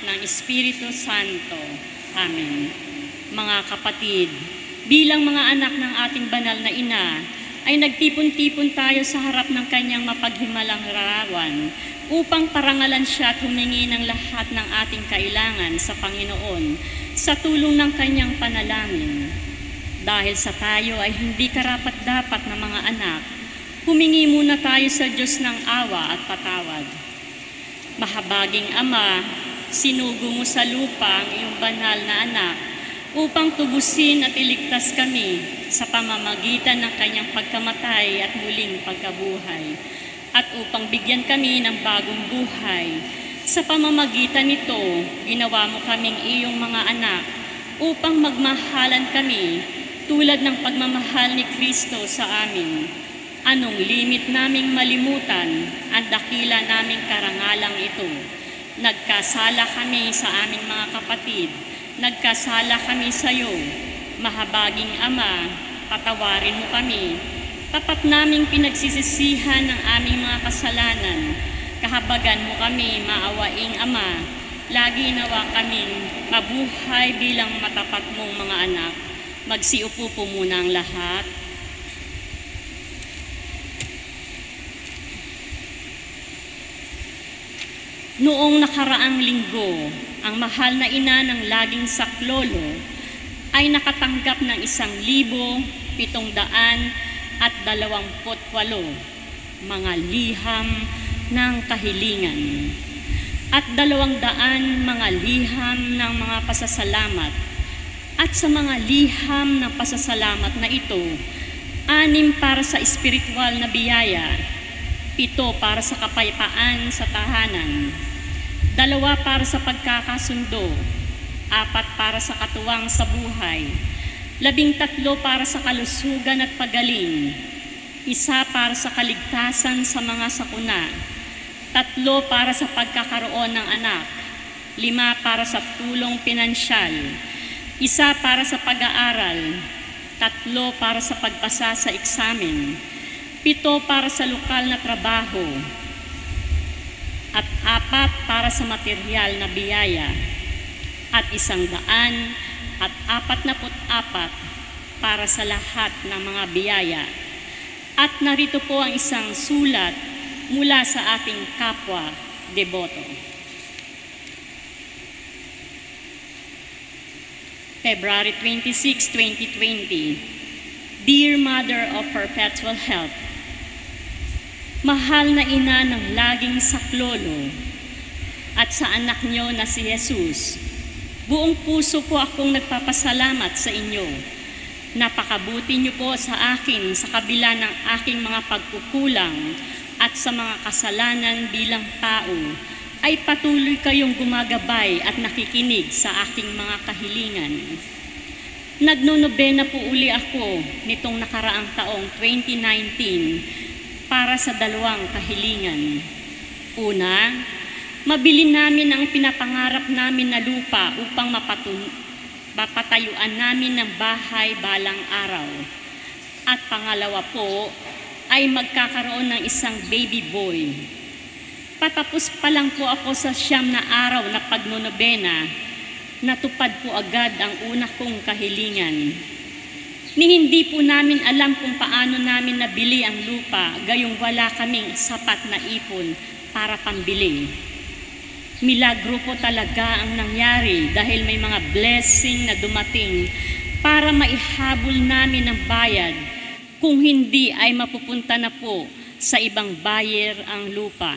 ng Espiritu Santo. Amen. Mga kapatid, bilang mga anak ng ating banal na ina, ay nagtipon-tipon tayo sa harap ng kanyang mapaghimalang larawan upang parangalan siya at humingi ng lahat ng ating kailangan sa Panginoon sa tulong ng kanyang panalangin. Dahil sa tayo ay hindi karapat-dapat na mga anak, humingi muna tayo sa Diyos ng awa at patawad. Mahabaging Ama, sinugo mo sa lupa ang iyong banal na anak upang tubusin at iligtas kami sa pamamagitan ng kanyang pagkamatay at muling pagkabuhay, at upang bigyan kami ng bagong buhay. Sa pamamagitan nito, ginawa mo kaming iyong mga anak upang magmahalan kami tulad ng pagmamahal ni Kristo sa amin. Anong limit naming malimutan ang dakila naming karangalang ito? Nagkasala kami sa aming mga kapatid, nagkasala kami sa iyo. Mahabaging Ama, patawarin mo kami. Tapat naming pinagsisisihan ng aming mga kasalanan. Kahabagan mo kami, maawaing Ama. Lagi nawa kaming mabuhay bilang matapat mong mga anak. Magsiupo po muna ang lahat. Noong nakaraang linggo, ang mahal na ina ng laging saklolo ay nakatanggap ng 1,728 mga liham ng kahilingan at 200 mga liham ng mga pasasalamat. At sa mga liham ng pasasalamat na ito, 6 para sa espiritual na biyaya, 7 para sa kapayapaan sa tahanan, 2 para sa pagkakasundo, 4 para sa katuwang sa buhay, 13 para sa kalusugan at pagaling, 1 para sa kaligtasan sa mga sakuna, 3 para sa pagkakaroon ng anak, 5 para sa tulong pinansyal, 1 para sa pag-aaral, 3 para sa pagpasa sa eksamen, 7 para sa lokal na trabaho, at 4 para sa material na biyaya, at 144 para sa lahat ng mga biyaya. At narito po ang isang sulat mula sa ating kapwa deboto. February 26, 2020. Dear Mother of Perpetual Help, mahal na ina ng laging saklolo at sa anak niyo na si Jesus, buong puso po akong nagpapasalamat sa inyo. Napakabuti niyo po sa akin sa kabila ng aking mga pagkukulang at sa mga kasalanan bilang tao, ay patuloy kayong gumagabay at nakikinig sa aking mga kahilingan. Nagnonobena po uli ako nitong nakaraang taong 2019 para sa 2 kahilingan. Una, mabili namin ang pinapangarap namin na lupa upang mapatayuan namin ng bahay balang araw. At pangalawa po, ay magkakaroon ng isang baby boy. Patapos pa lang po ako sa 9 na araw na pagnonobena, natupad po agad ang una kong kahilingan. Ni hindi po namin alam kung paano namin nabili ang lupa, gayong wala kaming sapat na ipon para pambili. Milagro po talaga ang nangyari dahil may mga blessing na dumating para maihabol namin ang bayad. Kung hindi ay mapupunta na po sa ibang buyer ang lupa.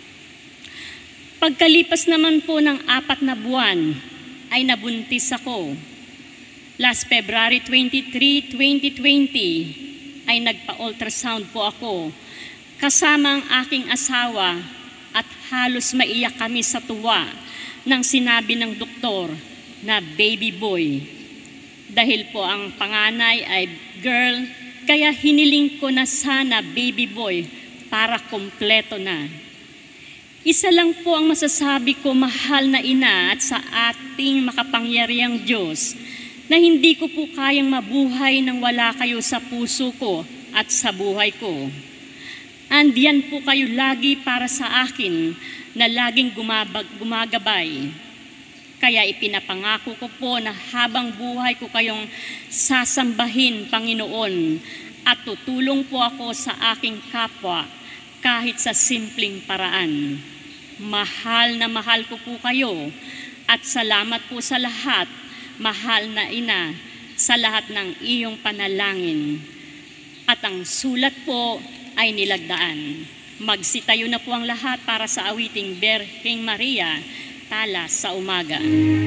Pagkalipas naman po ng 4 na buwan, ay nabuntis ako. Last February 23, 2020, ay nagpa-ultrasound po ako kasama ang aking asawa at halos maiyak kami sa tuwa nang sinabi ng doktor na baby boy. Dahil po ang panganay ay girl, kaya hiniling ko na sana baby boy para kompleto na. Isa lang po ang masasabi ko, mahal na ina, at sa ating makapangyarihang Diyos, na hindi ko po kayang mabuhay nang wala kayo sa puso ko at sa buhay ko. Andiyan po kayo lagi para sa akin na laging gumagabay. Kaya ipinapangako ko po na habang buhay ko kayong sasambahin, Panginoon, at tutulong po ako sa aking kapwa kahit sa simpleng paraan. Mahal na mahal ko po kayo at salamat po sa lahat, mahal na ina, sa lahat ng iyong panalangin. At ang sulat po ay nilagdaan. Magsitayo na po ang lahat para sa awiting Birheng Maria, tala sa umaga.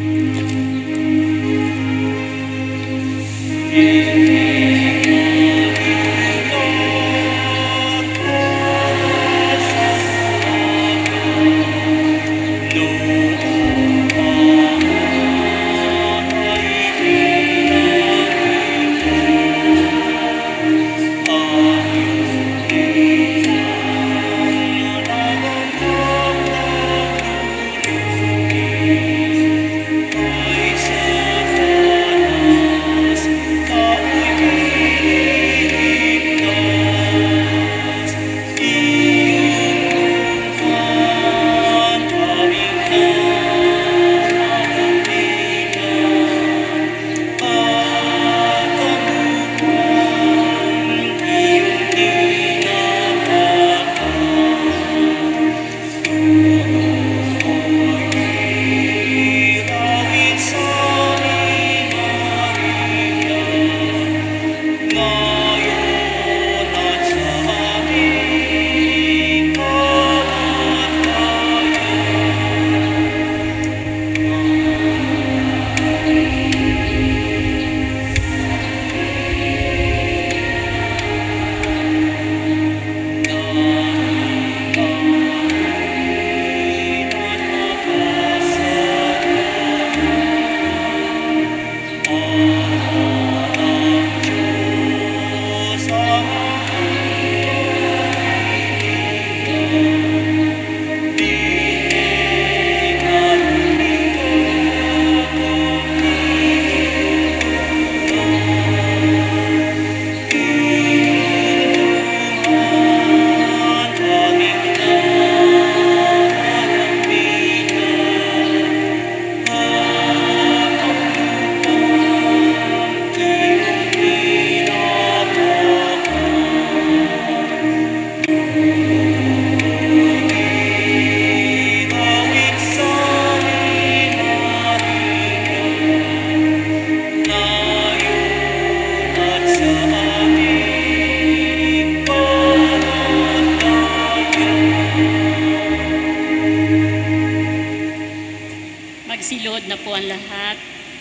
Magsilod na po ang lahat,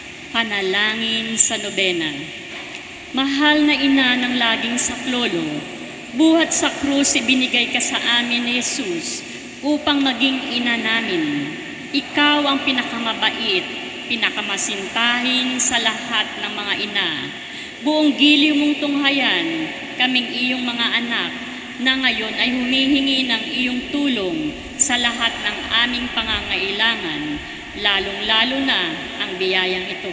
panalangin sa nobena. Mahal na ina ng laging saklolo, buhat sa krus ibinigay ka sa amin ni Jesus upang maging ina namin. Ikaw ang pinakamabait, pinakamasintahin sa lahat ng mga ina. Buong giliw mong tunghayan, kaming iyong mga anak, na ngayon ay humihingi ng iyong tulong sa lahat ng aming pangangailangan, lalong-lalo na ang biyayang ito.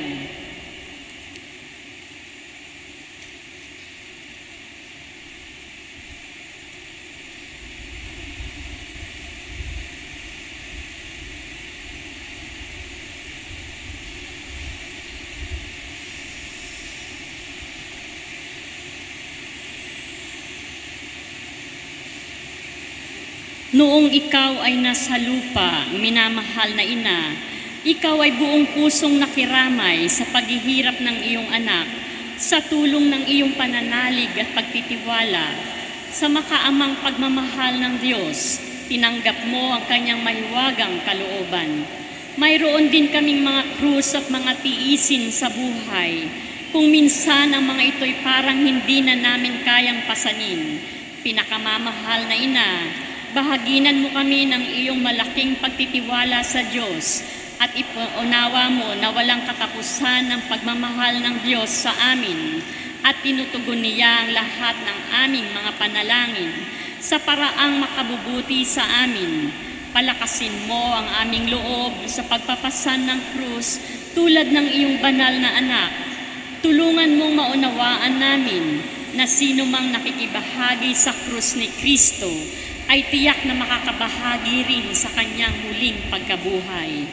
Noong ikaw ay nasa lupa, minamahal na ina, ikaw ay buong pusong nakiramay sa paghihirap ng iyong anak, sa tulong ng iyong pananalig at pagtitiwala. Sa makaamang pagmamahal ng Diyos, tinanggap mo ang kanyang mahiwagang kalooban. Mayroon din kaming mga krus at mga tiisin sa buhay. Kung minsan ang mga ito'y parang hindi na namin kayang pasanin, pinakamamahal na ina, bahaginan mo kami ng iyong malaking pagtitiwala sa Diyos at ipuunawa mo na walang katapusan ng pagmamahal ng Diyos sa amin at tinutugon niya ang lahat ng aming mga panalangin sa paraang makabubuti sa amin. Palakasin mo ang aming loob sa pagpapasan ng krus tulad ng iyong banal na anak. Tulungan mong maunawaan namin na sino mang nakikibahagi sa krus ni Kristo ay tiyak na makakabahagi rin sa kanyang huling pagkabuhay.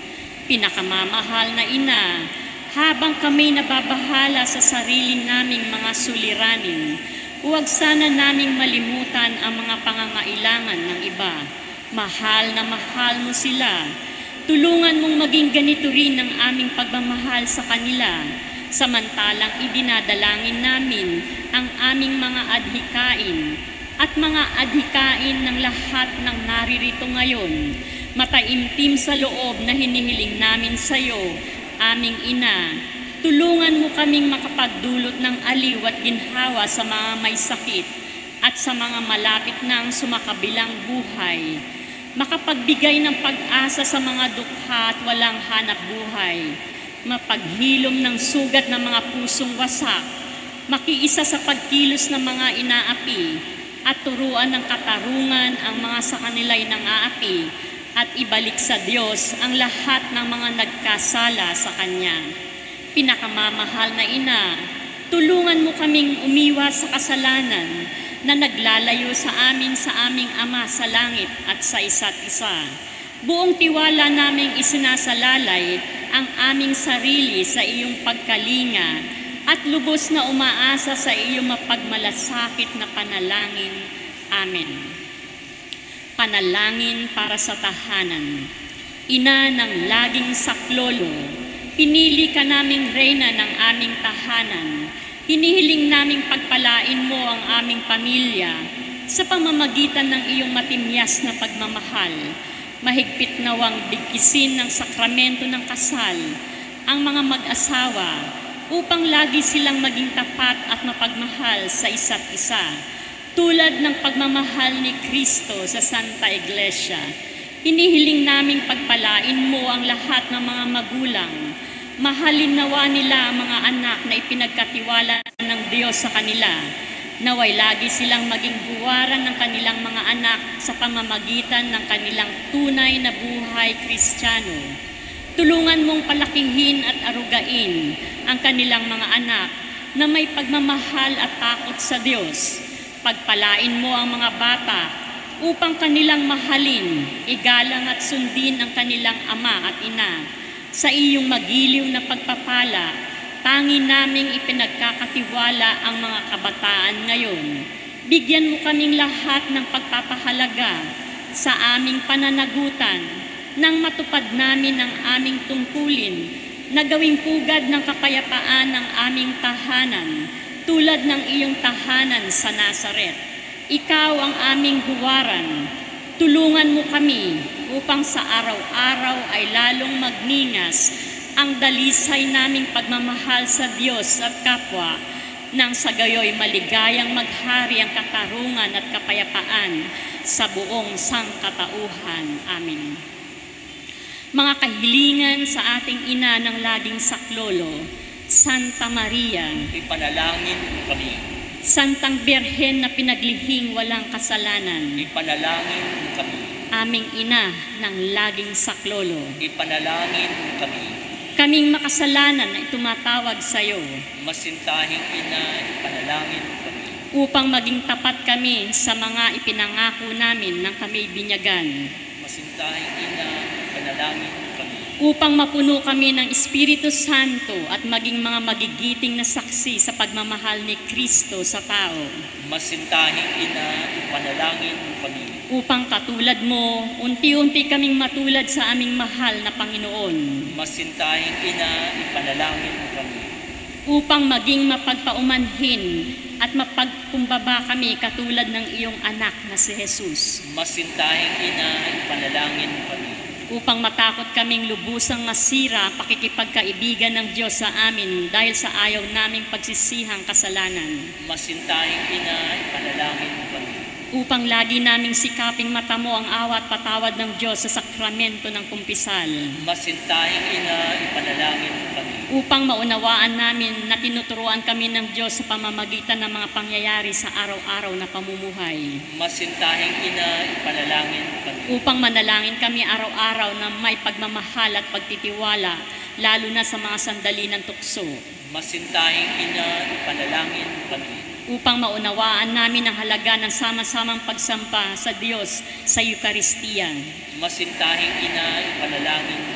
Pinakamamahal na ina, habang kami nababahala sa sarili naming mga suliranin, huwag sana naming malimutan ang mga pangangailangan ng iba. Mahal na mahal mo sila. Tulungan mong maging ganito rin ang aming pagmamahal sa kanila, samantalang idinadalangin namin ang aming mga adhikain at mga adhikain ng lahat ng naririto ngayon. Mataimtim sa loob na hinihiling namin sa iyo, aming ina, tulungan mo kaming makapagdulot ng aliw at ginhawa sa mga may sakit at sa mga malapit ng sumakabilang buhay. Makapagbigay ng pag-asa sa mga dukha at walang hanap buhay. Mapaghilom ng sugat ng mga pusong wasak. Makiisa sa pagkilos ng mga inaapi at turuan ng katarungan ang mga sa kanila'y nang-aapi at ibalik sa Diyos ang lahat ng mga nagkasala sa Kanya. Pinakamamahal na ina, tulungan mo kaming umiwas sa kasalanan na naglalayo sa aming Ama sa langit at sa isa't isa. Buong tiwala naming isinasalalay ang aming sarili sa iyong pagkalinga at lubos na umaasa sa iyong mapagmalasakit na panalangin. Amen. Panalangin para sa tahanan. Ina ng laging saklolo, pinili ka naming reyna ng aming tahanan. Hinihiling naming pagpalain mo ang aming pamilya sa pamamagitan ng iyong matimyas na pagmamahal. Mahigpit nawang bigkisin ng sakramento ng kasal ang mga mag-asawa upang lagi silang maging tapat at mapagmahal sa isa't isa, tulad ng pagmamahal ni Kristo sa Santa Iglesia. Hinihiling naming pagpalain mo ang lahat ng mga magulang. Mahalin nawa nila ang mga anak na ipinagkatiwala ng Diyos sa kanila. Naway lagi silang maging buwaran ng kanilang mga anak sa pamamagitan ng kanilang tunay na buhay Kristiyano. Tulungan mong palakihin at arugain ang kanilang mga anak na may pagmamahal at takot sa Diyos. Pagpalain mo ang mga bata upang kanilang mahalin, igalang at sundin ang kanilang ama at ina. Sa iyong magiliw na pagpapala, tangi naming ipinagkakatiwala ang mga kabataan ngayon. Bigyan mo kaming lahat ng pagpapahalaga sa aming pananagutan nang matupad namin ang aming tungkulin na gawing pugad ng kapayapaan ng aming tahanan tulad ng iyong tahanan sa Nazaret. Ikaw ang aming huwaran. Tulungan mo kami upang sa araw-araw ay lalong magningas ang dalisay naming pagmamahal sa Diyos at kapwa, nang sa gayoy maligayang maghari ang katarungan at kapayapaan sa buong sangkatauhan. Amen. Mga kahilingan sa ating ina ng laging saklolo, Santa Maria, ipanalangin mo kami. Santang Birhen na pinaglihing walang kasalanan, Ipanalangin mo kami. aming ina ng laging saklolo, Ipanalangin mo kami. kaming makasalanan na tumatawag sa iyo Masintahing ina, ipanalangin mo kami. upang maging tapat kami sa mga ipinangako namin ng kami binyagan, Masintahing ina, ipanalangin mo kami. upang mapuno kami ng Espiritu Santo at maging mga magigiting na saksi sa pagmamahal ni Kristo sa tao, Masintahing ina, ipanalangin mo kami. upang katulad mo, unti-unti kaming matulad sa aming mahal na Panginoon, Masintahing ina, ipanalangin mo kami. upang maging mapagpaumanhin at mapagkumbaba kami katulad ng iyong anak na si Jesus, Masintahing ina, ipanalangin mo kami. upang matakot kaming lubusang masira ang pakikipagkaibigan ng Diyos sa amin dahil sa ayaw naming pagsisihang kasalanan, Masintahing ina, ipanalangin mo kami. upang lagi naming sikaping matamo ang awa at patawad ng Diyos sa sakramento ng kumpisal, Masintahing ina, ipanalangin mo kami. upang maunawaan namin na tinuturuan kami ng Diyos sa pamamagitan ng mga pangyayari sa araw-araw na pamumuhay, Masintahing ina, ipanalangin mo kami. upang manalangin kami araw-araw na may pagmamahal at pagtitiwala, lalo na sa mga sandali ng tukso, Masintahing ina, ipanalangin mo kami. upang maunawaan namin ang halaga ng sama-samang pagsampa sa Diyos sa Eukaristiya, Masintahing ina, ipanalangin mo kami.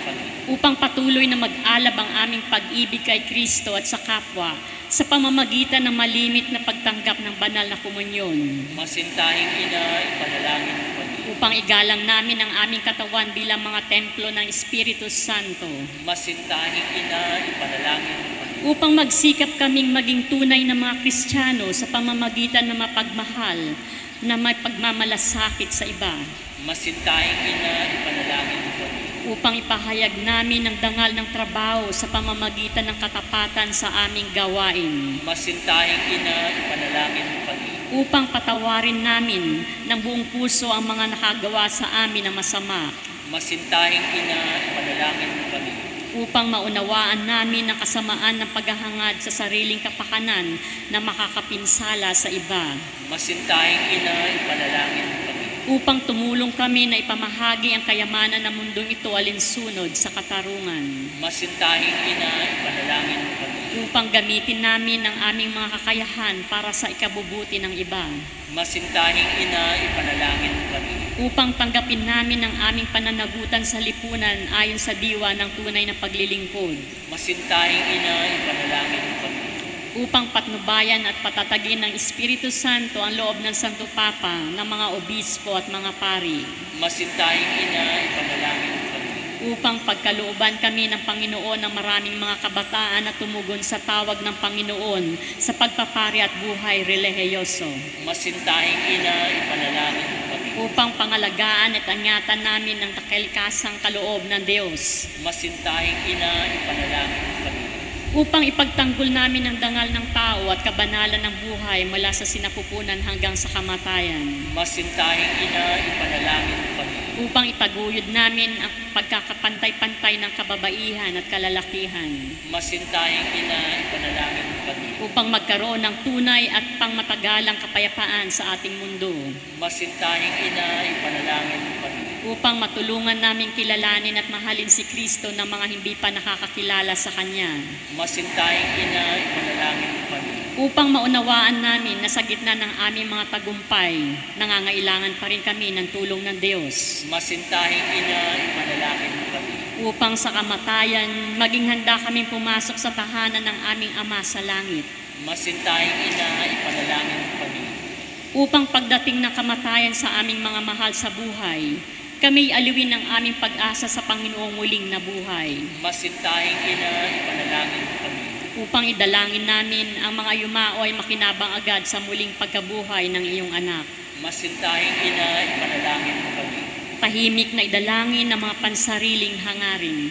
upang patuloy na mag-alab ang aming pag-ibig kay Kristo at sa kapwa sa pamamagitan ng malimit na pagtanggap ng banal na komunyon. Masintahing ina, ipanalangin mo kami. Upang igalang namin ang aming katawan bilang mga templo ng Espiritu Santo. Masintahing ina, ipanalangin mo kami. Upang magsikap kaming maging tunay na mga Kristiyano sa pamamagitan ng mapagmahal na may pagmamalasakit sa iba. Masintahing ina, ipanalangin mo kami. Upang ipahayag namin ang dangal ng trabaho sa pamamagitan ng katapatan sa aming gawain. Masintahing ina, ipanalangin mo kami. Upang patawarin namin ng buong puso ang mga nakagawa sa amin ng masama. Masintahing ina, ipanalangin mo kami. Upang maunawaan namin ang kasamaan ng paghahangad sa sariling kapakanan na makakapinsala sa iba. Masintahing ina, ipanalangin mo kami. Upang tumulong kami na ipamahagi ang kayamanan ng mundong ito alinsunod sa katarungan. Masintahing ina, ipanalangin mo kami. Upang gamitin namin ang aming mga kakayahan para sa ikabubuti ng iba. Masintahing ina, ipanalangin mo kami. Upang tanggapin namin ang aming pananagutan sa lipunan ayon sa diwa ng tunay na paglilingkod. Masintahing ina, ipanalangin mo kami. Upang patnubayan at patatagin ng Espiritu Santo ang loob ng Santo Papa, ng mga obispo at mga pari. Masintahing ina, ipanalangin mo kami. Upang pagkalooban kami ng Panginoon ng maraming mga kabataan na tumugon sa tawag ng Panginoon sa pagpapari at buhay relihiyoso. Masintahing ina, ipanalangin mo kami. Upang pangalagaan at angatan namin ang kalikasang kaloob ng Diyos. Masintahing ina, ipanalangin mo kami. Upang ipagtanggol namin ang dangal ng tao at kabanalan ng buhay mula sa sinapupunan hanggang sa kamatayan. Masintahing ina, ipanalangin mo kami. Upang itaguyod namin ang pagkakapantay-pantay ng kababaihan at kalalakihan. Masintahing ina, ipanalangin mo kami. Upang magkaroon ng tunay at pangmatagalang kapayapaan sa ating mundo. Masintahing ina, ipanalangin mo kami. Upang matulungan namin kilalanin at mahalin si Kristo ng mga hindi pa nakakakilala sa Kanya. Masintahing ina, ipanalangin mo kami. Upang maunawaan namin na sa gitna ng aming mga tagumpay, nangangailangan pa rin kami ng tulong ng Diyos. Masintahing ina, ipanalangin mo kami. Upang sa kamatayan, maging handa kaming pumasok sa tahanan ng aming Ama sa langit. Masintahing ina, ipanalangin mo kami. Upang pagdating ng kamatayan sa aming mga mahal sa buhay, kami aliwin ng aming pag-asa sa Panginoong muling na buhay. Masintahing ina, ipanalangin mo kami. Upang idalangin namin ang mga yumao ay makinabang agad sa muling pagkabuhay ng iyong anak. Masintahing ina, ipanalangin mo kami. Tahimik na idalangin ng mga pansariling hangarin.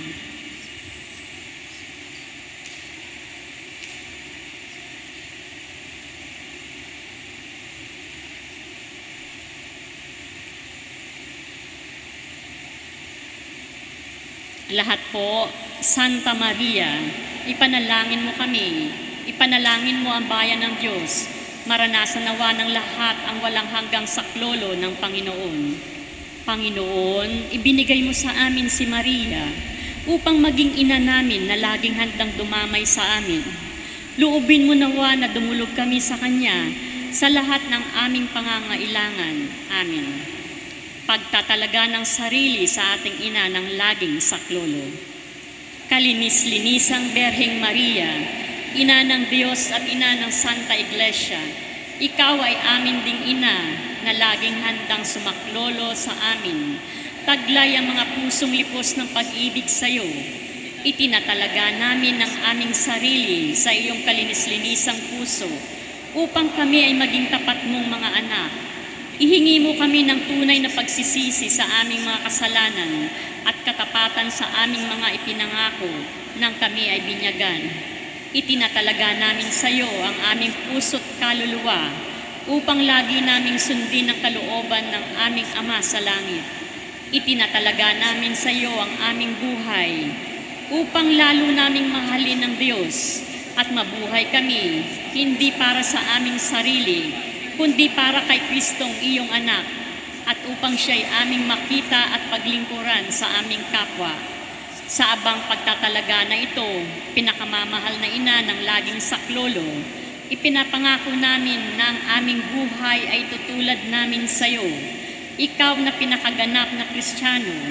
Lahat po, Santa Maria, ipanalangin mo kami, ipanalangin mo ang bayan ng Diyos, maranasan nawa ng lahat ang walang hanggang saklolo ng Panginoon. Panginoon, ibinigay mo sa amin si Maria upang maging ina namin na laging handang dumamay sa amin. Loobin mo nawa na dumulog kami sa Kanya sa lahat ng aming pangangailangan. Amen. Pagtatalaga ng sarili sa ating ina ng laging saklolo. Kalinis-linisang Berheng Maria, ina ng Diyos at ina ng Santa Iglesia, ikaw ay amin ding ina na laging handang sumaklolo sa amin. Taglay ang mga pusong lipos ng pag-ibig sa iyo. Itinatalaga namin ang aming sarili sa iyong kalinis-linisang puso upang kami ay maging tapat mong mga anak. Ihingi mo kami ng tunay na pagsisisi sa aming mga kasalanan at katapatan sa aming mga ipinangako nang kami ay binyagan. Itinatalaga namin sa iyo ang aming puso't kaluluwa upang lagi naming sundin ang kalooban ng aming Ama sa langit. Itinatalaga namin sa iyo ang aming buhay upang lalo naming mahalin ng Diyos at mabuhay kami hindi para sa aming sarili, kundi para kay Kristong iyong anak at upang siya'y aming makita at paglingkuran sa aming kapwa. Sa abang pagtatalaga na ito, pinakamamahal na ina ng laging saklolo, ipinapangako namin na ang aming buhay ay tutulad namin sa iyo. Ikaw na pinakaganap na Kristiyano,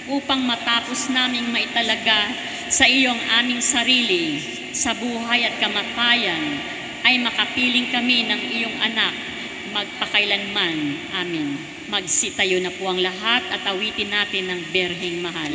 upang matapos naming maitalaga sa iyong aming sarili, sa buhay at kamatayan, ay makapiling kami ng iyong anak, magpakailanman. Amin. Magsitayo na po ang lahat at awitin natin ng Berheng Mahal.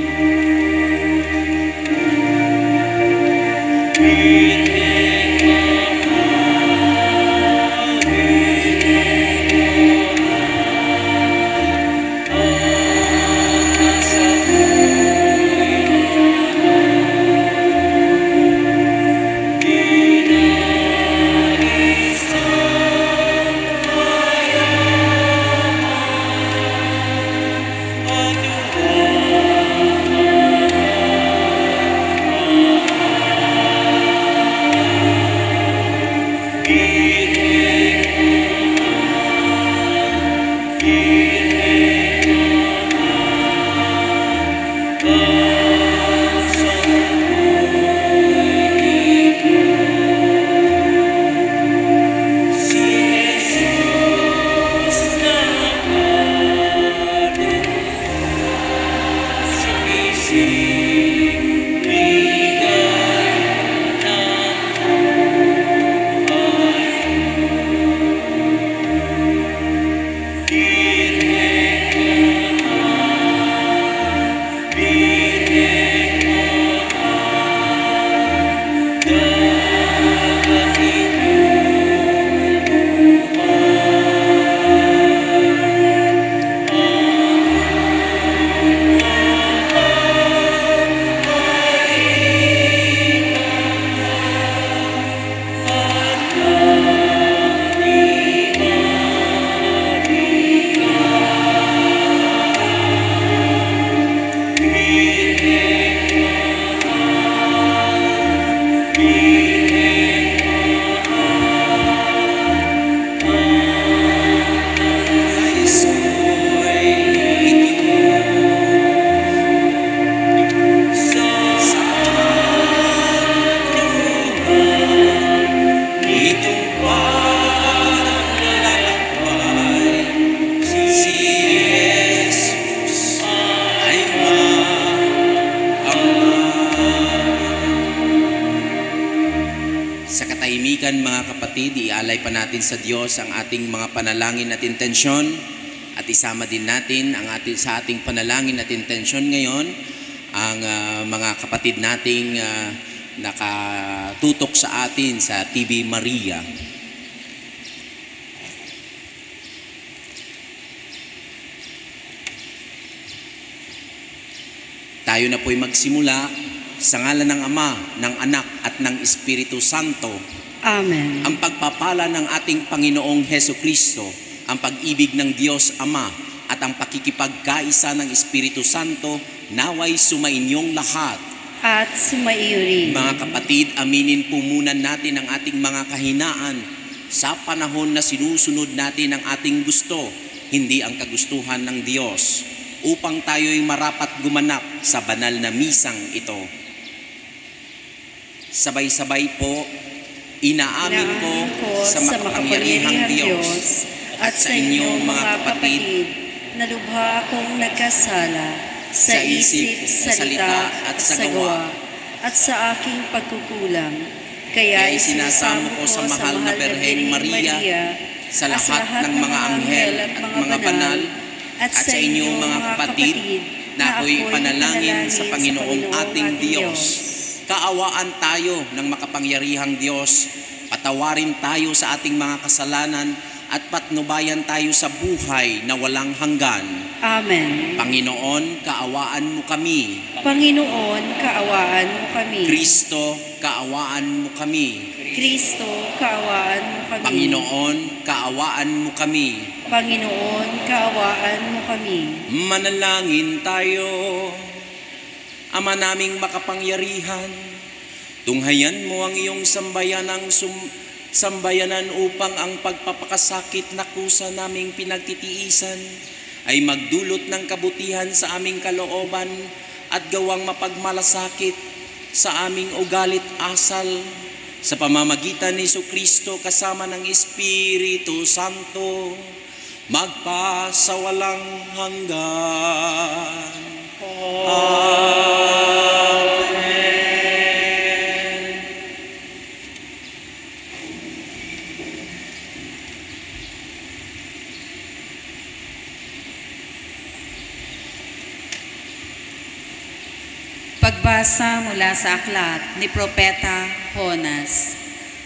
Mga kapatid, ialay pa natin sa Diyos ang ating mga panalangin at intensyon at isama din natin sa ating panalangin at intensyon ngayon ang mga kapatid nating nakatutok sa atin sa TV Maria. Tayo na po'y magsimula sa ngalan ng Ama, ng Anak at ng Espiritu Santo. Amen. Ang pagpapala ng ating Panginoong Hesukristo, ang pag-ibig ng Diyos Ama at ang pakikipagkaisa ng Espiritu Santo naway sumainyong lahat. At sumaiyo rin. Mga kapatid, aminin po muna natin ang ating mga kahinaan sa panahon na sinusunod natin ang ating gusto, hindi ang kagustuhan ng Diyos, upang tayo'y marapat gumanap sa banal na misang ito. Sabay-sabay po, inaamin ko sa makapangyarihang Diyos at sa inyong mga kapatid na lubha akong nagkasala sa isip, sa salita at sa gawa at sa aking pagkukulang. Kaya isinasamo ko sa mahal na Berheng Maria, sa lahat ng mga anghel at mga banal at sa inyong mga kapatid na ako'y panalangin sa Panginoong ating Diyos. Kaawaan tayo ng makapangyarihang Diyos, patawarin tayo sa ating mga kasalanan at patnubayan tayo sa buhay na walang hanggan. Amen. Panginoon, kaawaan mo kami. Panginoon, kaawaan mo kami. Kristo, kaawaan mo kami. Kristo, kaawaan mo kami. Panginoon, kaawaan mo kami. Panginoon, kaawaan mo kami. Manalangin tayo. Ama naming makapangyarihan, tunghayan mo ang iyong sambayanan upang ang pagpapakasakit na kusa naming pinagtitiisan ay magdulot ng kabutihan sa aming kalooban at gawang mapagmalasakit sa aming ugalit asal sa pamamagitan ni Jesucristo kasama ng Espiritu Santo magpasawalang hanggan. Pagbasa mula sa aklat ni Propeta Jonas.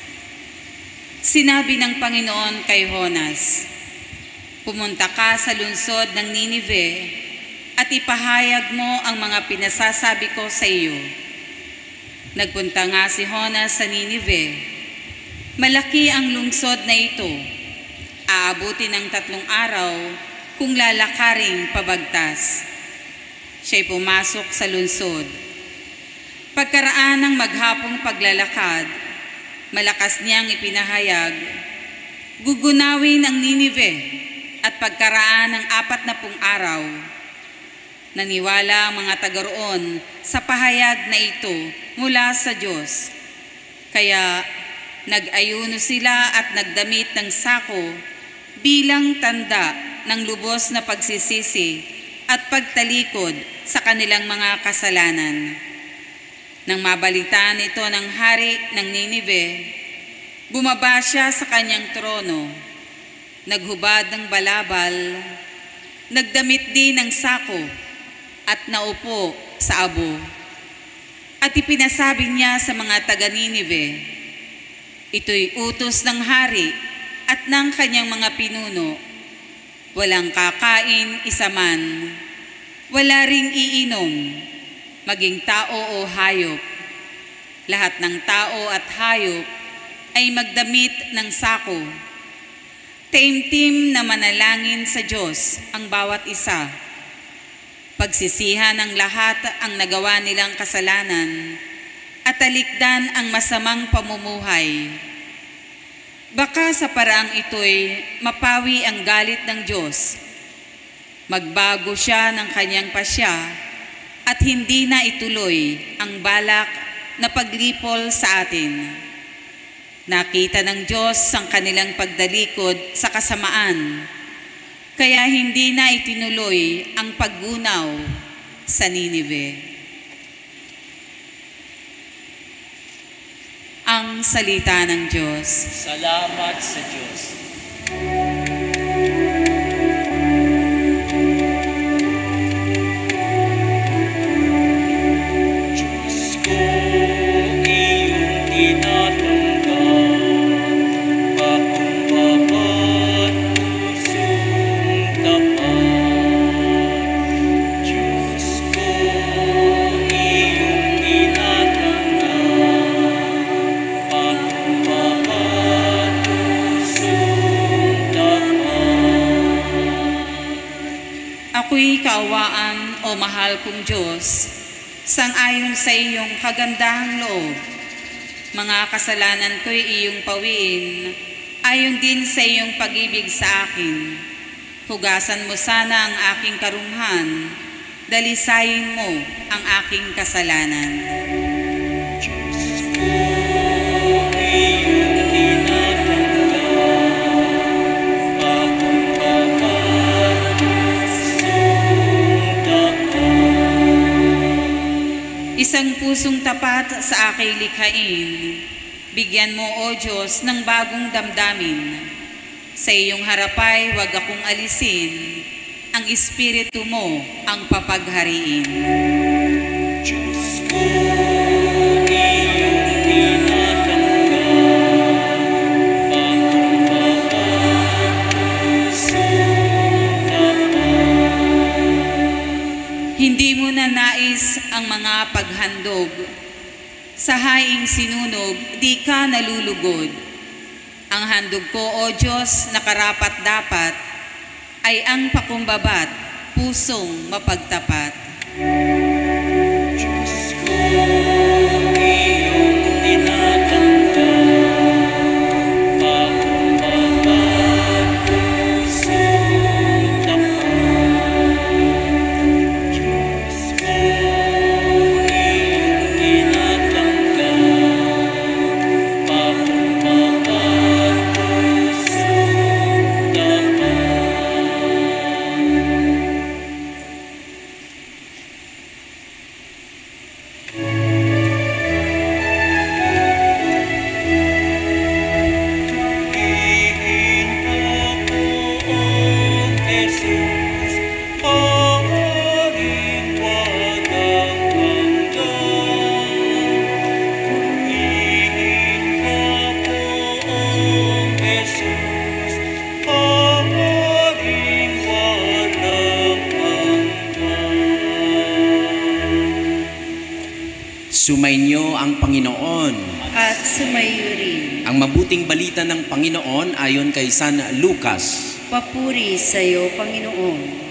Sinabi ng Panginoon kay Jonas, "Pumunta ka sa lungsod ng Ninive at ipahayag mo ang mga pinasasabi ko sa iyo." Nagpunta nga si Jonas sa Ninive. Malaki ang lungsod na ito. Aabutin ng 3 araw kung lalakaring pabagtas. Siya'y pumasok sa lungsod. Pagkaraan ng maghapong paglalakad, malakas niyang ipinahayag, gugunawin ang Ninive at pagkaraan ng 40 araw. Naniwala ang mga taga roon sa pahayag na ito mula sa Diyos. Kaya nag-ayuno sila at nagdamit ng sako bilang tanda ng lubos na pagsisisi at pagtalikod sa kanilang mga kasalanan. Nang mabalitaan ito ng hari ng Ninive, bumaba siya sa kanyang trono, naghubad ng balabal, nagdamit din ng sako, at naupo sa abo. At ipinasabi niya sa mga taga Ninive, ito'y utos ng hari at ng kanyang mga pinuno. Walang kakain isa man, wala ring iinom, maging tao o hayop. Lahat ng tao at hayop ay magdamit ng sako. Taimtim na manalangin sa Diyos ang bawat isa. Pagsisihan ng lahat ang nagawa nilang kasalanan at talikdan ang masamang pamumuhay. Baka sa paraang ito'y mapawi ang galit ng Diyos. Magbago siya ng kanyang pasya at hindi na ituloy ang balak na paglipol sa atin. Nakita ng Diyos ang kanilang pagdalikod sa kasamaan, kaya hindi na itinuloy ang paggunaw sa Ninive. Ang salita ng Diyos. Salamat sa Diyos. Ako'y kaawaan o mahal kong Diyos, sang-ayon sa iyong kagandahang loob. Mga kasalanan ko'y iyong pawiin, ayon din sa iyong pag-ibig sa akin. Hugasan mo sana ang aking karumhan, dalisayin mo ang aking kasalanan. Isang pusong tapat sa aking likhain, bigyan mo, O Diyos, ng bagong damdamin. Sa iyong harapay, huwag akong alisin, ang Espiritu mo ang papaghariin. Diyos ko, iyong tinatanggap, Hindi mo na nais ang mga paghandog. Sa haing sinunog, di ka nalulugod. Ang handog ko, O Diyos, na karapat-dapat, ay ang pakumbabat, pusong mapagtapat. Diyos ko, iyong tinatanggap, pakumbabat, pusong tapat. Diyos ko, iyong tinatanggap, pakumbabat, pusong tapat. Sumainyo ang Panginoon. At sumayo rin. Ang mabuting balita ng Panginoon ayon kay San Lucas. Papuri sa iyo, Panginoon.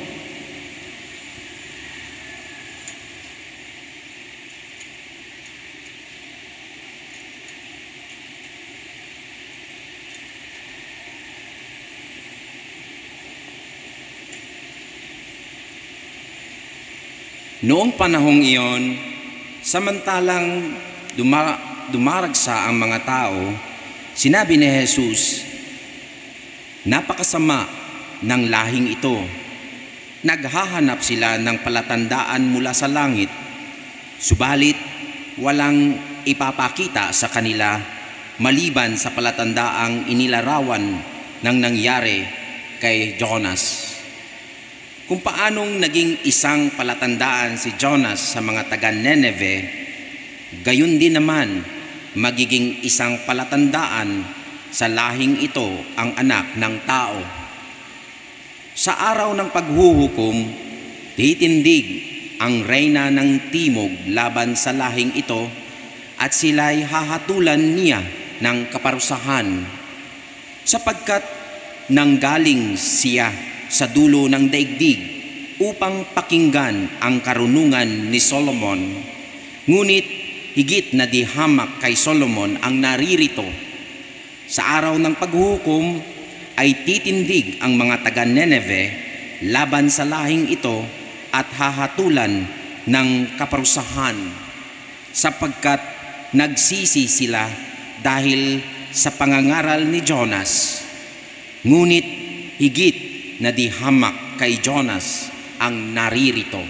Noong panahong iyon, samantalang dumaragsa ang mga tao, sinabi ni Jesus, "Napakasama ng lahing ito. Naghahanap sila ng palatandaan mula sa langit, subalit walang ipapakita sa kanila maliban sa palatandaang inilarawan ng nangyari kay Jonas." Kung paanong naging isang palatandaan si Jonas sa mga taga Nineveh, gayon din naman magiging isang palatandaan sa lahing ito ang anak ng tao. Sa araw ng paghuhukom, titindig ang reyna ng timog laban sa lahing ito at sila'y hahatulan niya ng kaparusahan, sapagkat nanggaling siya sa dulo ng daigdig upang pakinggan ang karunungan ni Solomon. Ngunit higit na di hamak kay Solomon ang naririto. Sa araw ng paghuhukom ay titindig ang mga taga Nineveh laban sa lahing ito at hahatulan ng kaparusahan, sapagkat nagsisi sila dahil sa pangangaral ni Jonas. Ngunit higit na di hamak kay Jonas ang naririto.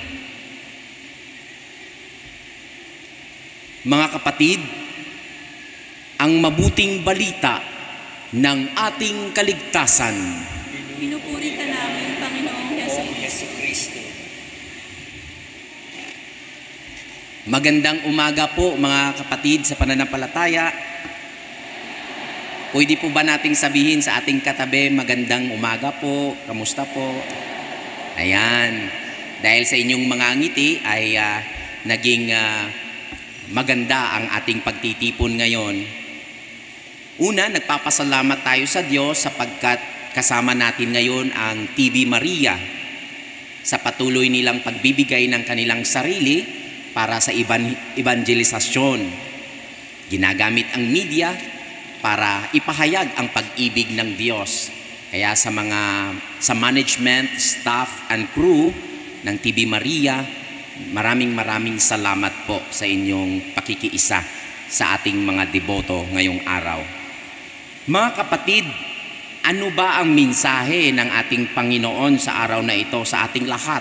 Mga kapatid, ang mabuting balita ng ating kaligtasan. Pinupuri ka namin, Panginoong O Yesu Kristo. Magandang umaga po mga kapatid sa pananampalataya. Pwede po ba nating sabihin sa ating katabi, magandang umaga po, kamusta po? Ayan, dahil sa inyong mga ngiti ay naging maganda ang ating pagtitipon ngayon. Una, nagpapasalamat tayo sa Diyos sapagkat kasama natin ngayon ang TV Maria sa patuloy nilang pagbibigay ng kanilang sarili para sa evangelisasyon. Ginagamit ang media para ipahayag ang pag-ibig ng Diyos. Kaya sa management, staff, and crew ng TV Maria, maraming salamat po sa inyong pakikiisa sa ating mga deboto ngayong araw. Mga kapatid, ano ba ang mensahe ng ating Panginoon sa araw na ito sa ating lahat?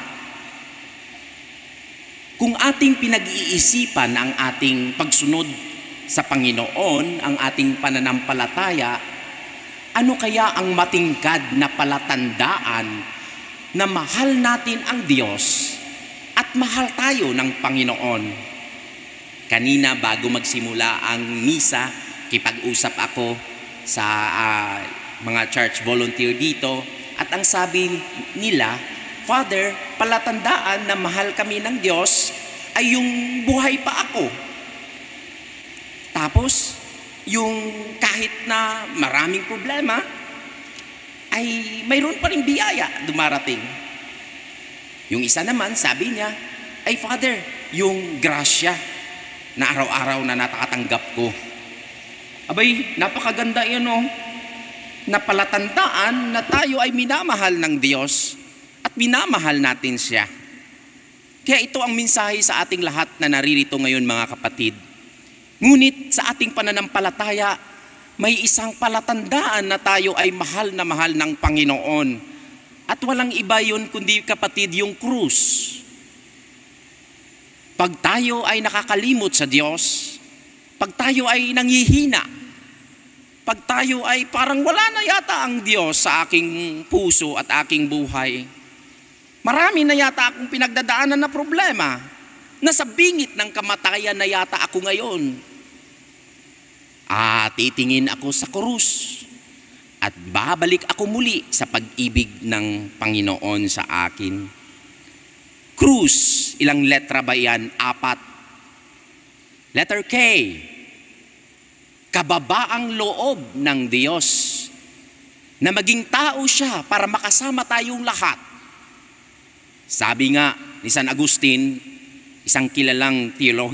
Kung ating pinag-iisipan ang ating pagsunod sa Panginoon, ang ating pananampalataya, ano kaya ang matingkad na palatandaan na mahal natin ang Diyos at mahal tayo ng Panginoon? Kanina bago magsimula ang misa, kipag-usap ako sa mga church volunteer dito at ang sabi nila, "Father, palatandaan na mahal kami ng Diyos ay yung buhay pa ako." Tapos, yung kahit na maraming problema, ay mayroon pa rin biyaya dumarating. Yung isa naman, sabi niya, "Ay Father, yung grasya na araw-araw na natatanggap ko." Abay, napakaganda yun na palatandaan na tayo ay minamahal ng Diyos at minamahal natin siya. Kaya ito ang mensahe sa ating lahat na naririto ngayon mga kapatid. Ngunit sa ating pananampalataya, may isang palatandaan na tayo ay mahal na mahal ng Panginoon. At walang iba yun kundi kapatid yung krus. Pag tayo ay nakakalimot sa Diyos, pag tayo ay nanghihina, pag tayo ay parang wala na yata ang Diyos sa aking puso at aking buhay, marami na yata akong pinagdadaanan na problema. Nasa bingit ng kamatayan na yata ako ngayon. Titingin ako sa krus at babalik ako muli sa pag-ibig ng Panginoon sa akin. Krus, ilang letra ba yan? 4. Letter K, kababaang loob ng Diyos na maging tao siya para makasama tayong lahat. Sabi nga ni San Agustin, isang kilalang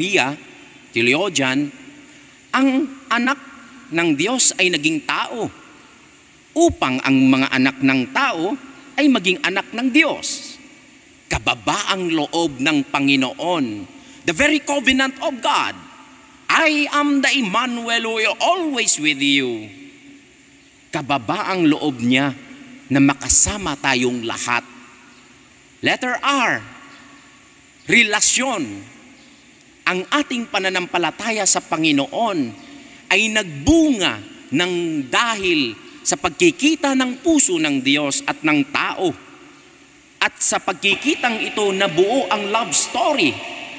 theologian, ang anak ng Diyos ay naging tao upang ang mga anak ng tao ay maging anak ng Diyos. Kababaang loob ng Panginoon, the very covenant of God. I am the Emmanuel who is always with you. Kababaang loob niya na makasama tayong lahat. Letter R, relasyon. Ang ating pananampalataya sa Panginoon ay nagbunga ng dahil sa pagkikita ng puso ng Diyos at ng tao. At sa pagkikitang ito nabuo ang love story.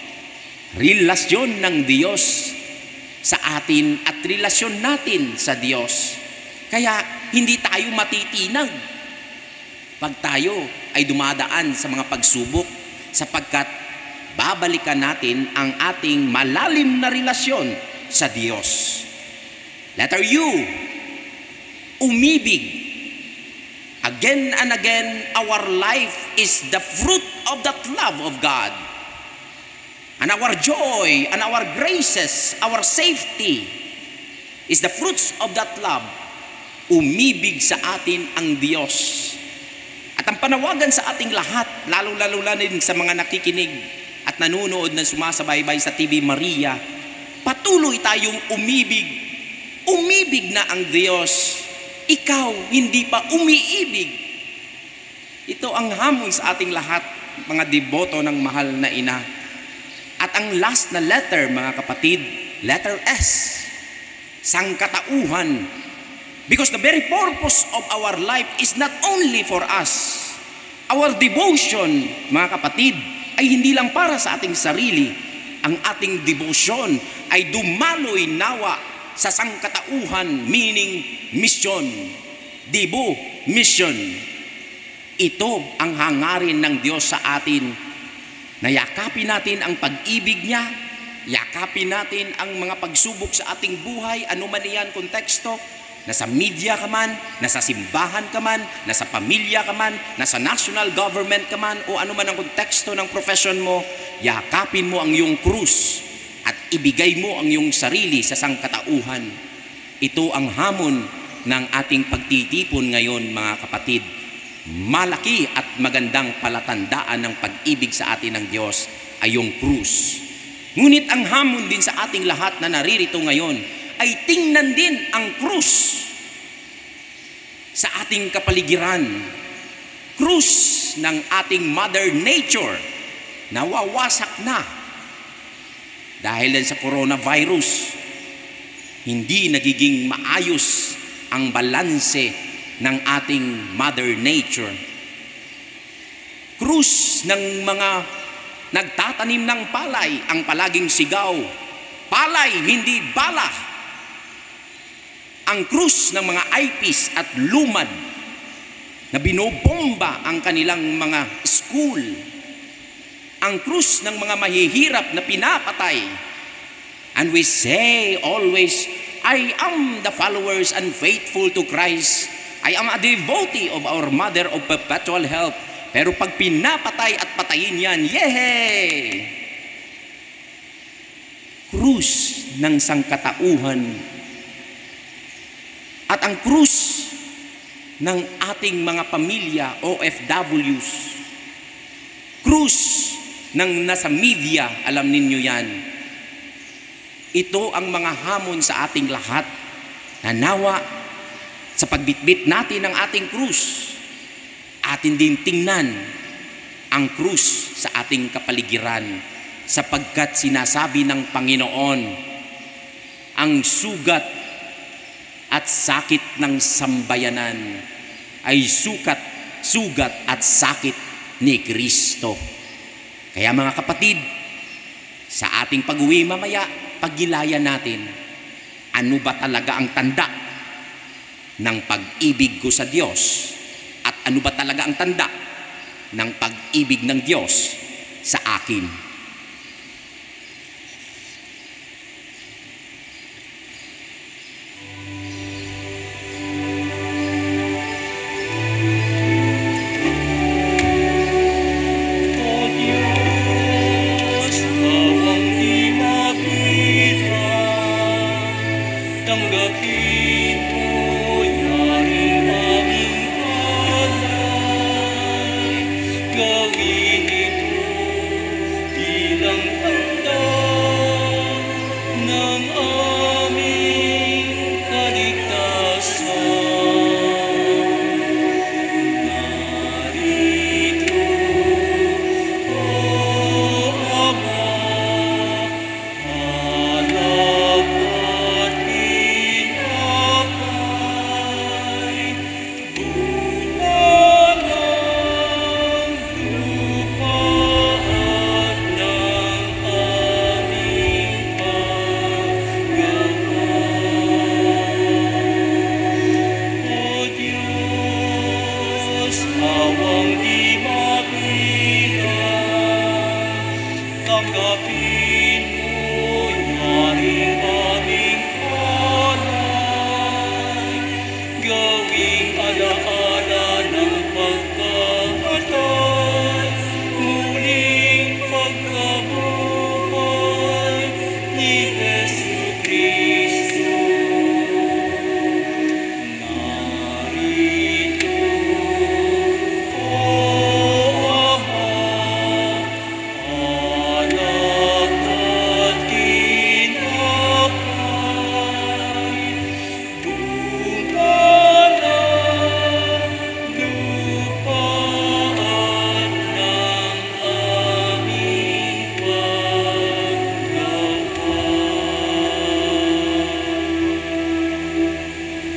Relasyon ng Diyos sa atin at relasyon natin sa Diyos. Kaya hindi tayo matitinag pag tayo ay dumadaan sa mga pagsubok, sapagkat babalikan natin ang ating malalim na relasyon sa Diyos. Letter U, umibig. Again and again, our life is the fruit of that love of God. And our joy and our graces, our safety is the fruits of that love. Umibig sa atin ang Diyos. At ang panawagan sa ating lahat, lalo-lalo na din sa mga nakikinig at nanonood na sumasabaybay sa TV Maria, patuloy tayong umibig. Umibig na ang Diyos. Ikaw hindi pa umiibig. Ito ang hamon sa ating lahat, mga deboto ng mahal na ina. At ang last na letter, mga kapatid, letter S, sangkatauhan. Because the very purpose of our life is not only for us. Our devotion, mga kapatid, ay hindi lang para sa ating sarili. Ang ating devotion ay dumaloy nawa sa sangkatauhan, meaning mission. Dibo, mission. Ito ang hangarin ng Diyos sa atin. Nayakapin natin ang pag-ibig niya, yakapin natin ang mga pagsubok sa ating buhay, anuman iyan konteksto, nasa media ka man, nasa simbahan ka man, nasa pamilya ka man, nasa national government ka man, o anuman ang konteksto ng profession mo, yakapin mo ang iyong krus at ibigay mo ang iyong sarili sa sangkatauhan. Ito ang hamon ng ating pagtitipon ngayon, mga kapatid. Malaki at magandang palatandaan ng pag-ibig sa atin ng Diyos ay yung krus. Ngunit ang hamon din sa ating lahat na naririto ngayon ay tingnan din ang krus sa ating kapaligiran. Krus ng ating Mother Nature, nawawasak na dahil sa coronavirus. Hindi nagiging maayos ang balanse ng ating Mother Nature. Krus ng mga nagtatanim ng palay ang palaging sigaw, palay, hindi bala. Ang krus ng mga eyepiece at lumad na binobomba ang kanilang mga school. Ang krus ng mga mahihirap na pinapatay. And we say always, I am the followers and faithful to Christ. I am a devotee of our Mother of Perpetual Help. Pero pag pinapatay at patayin yan, yehey! Krus ng sangkatauhan. At ang krus ng ating mga pamilya, OFWs. Krus ng nasa media, alam ninyo yan. Ito ang mga hamon sa ating lahat. Nawa sa pagbitbit natin ng ating krus, atin din tingnan ang krus sa ating kapaligiran, sapagkat sinasabi ng Panginoon, ang sugat at sakit ng sambayanan ay sugat at sakit ni Kristo. Kaya mga kapatid, sa ating pag-uwi mamaya, paggilayan natin, ano ba talaga ang tanda ng pag-ibig ko sa Diyos? At ano ba talaga ang tanda ng pag-ibig ng Diyos sa akin? Tanggapin mo yaring aming alay, gawin ito bilang tanda ng aming kaligtasan. Narito, O Ama, alap at pinapay, bunga ng lupa at ng aming paggawa. O Diyos, awang di mabilang, tanggapin mo yaring aming alay, gawing alaala ng pagkamatay, muling pagkabuhay ni Jesucristo. Narito, O Ama, alap at tinapay, bunga ng lupa at ng aming paggawa.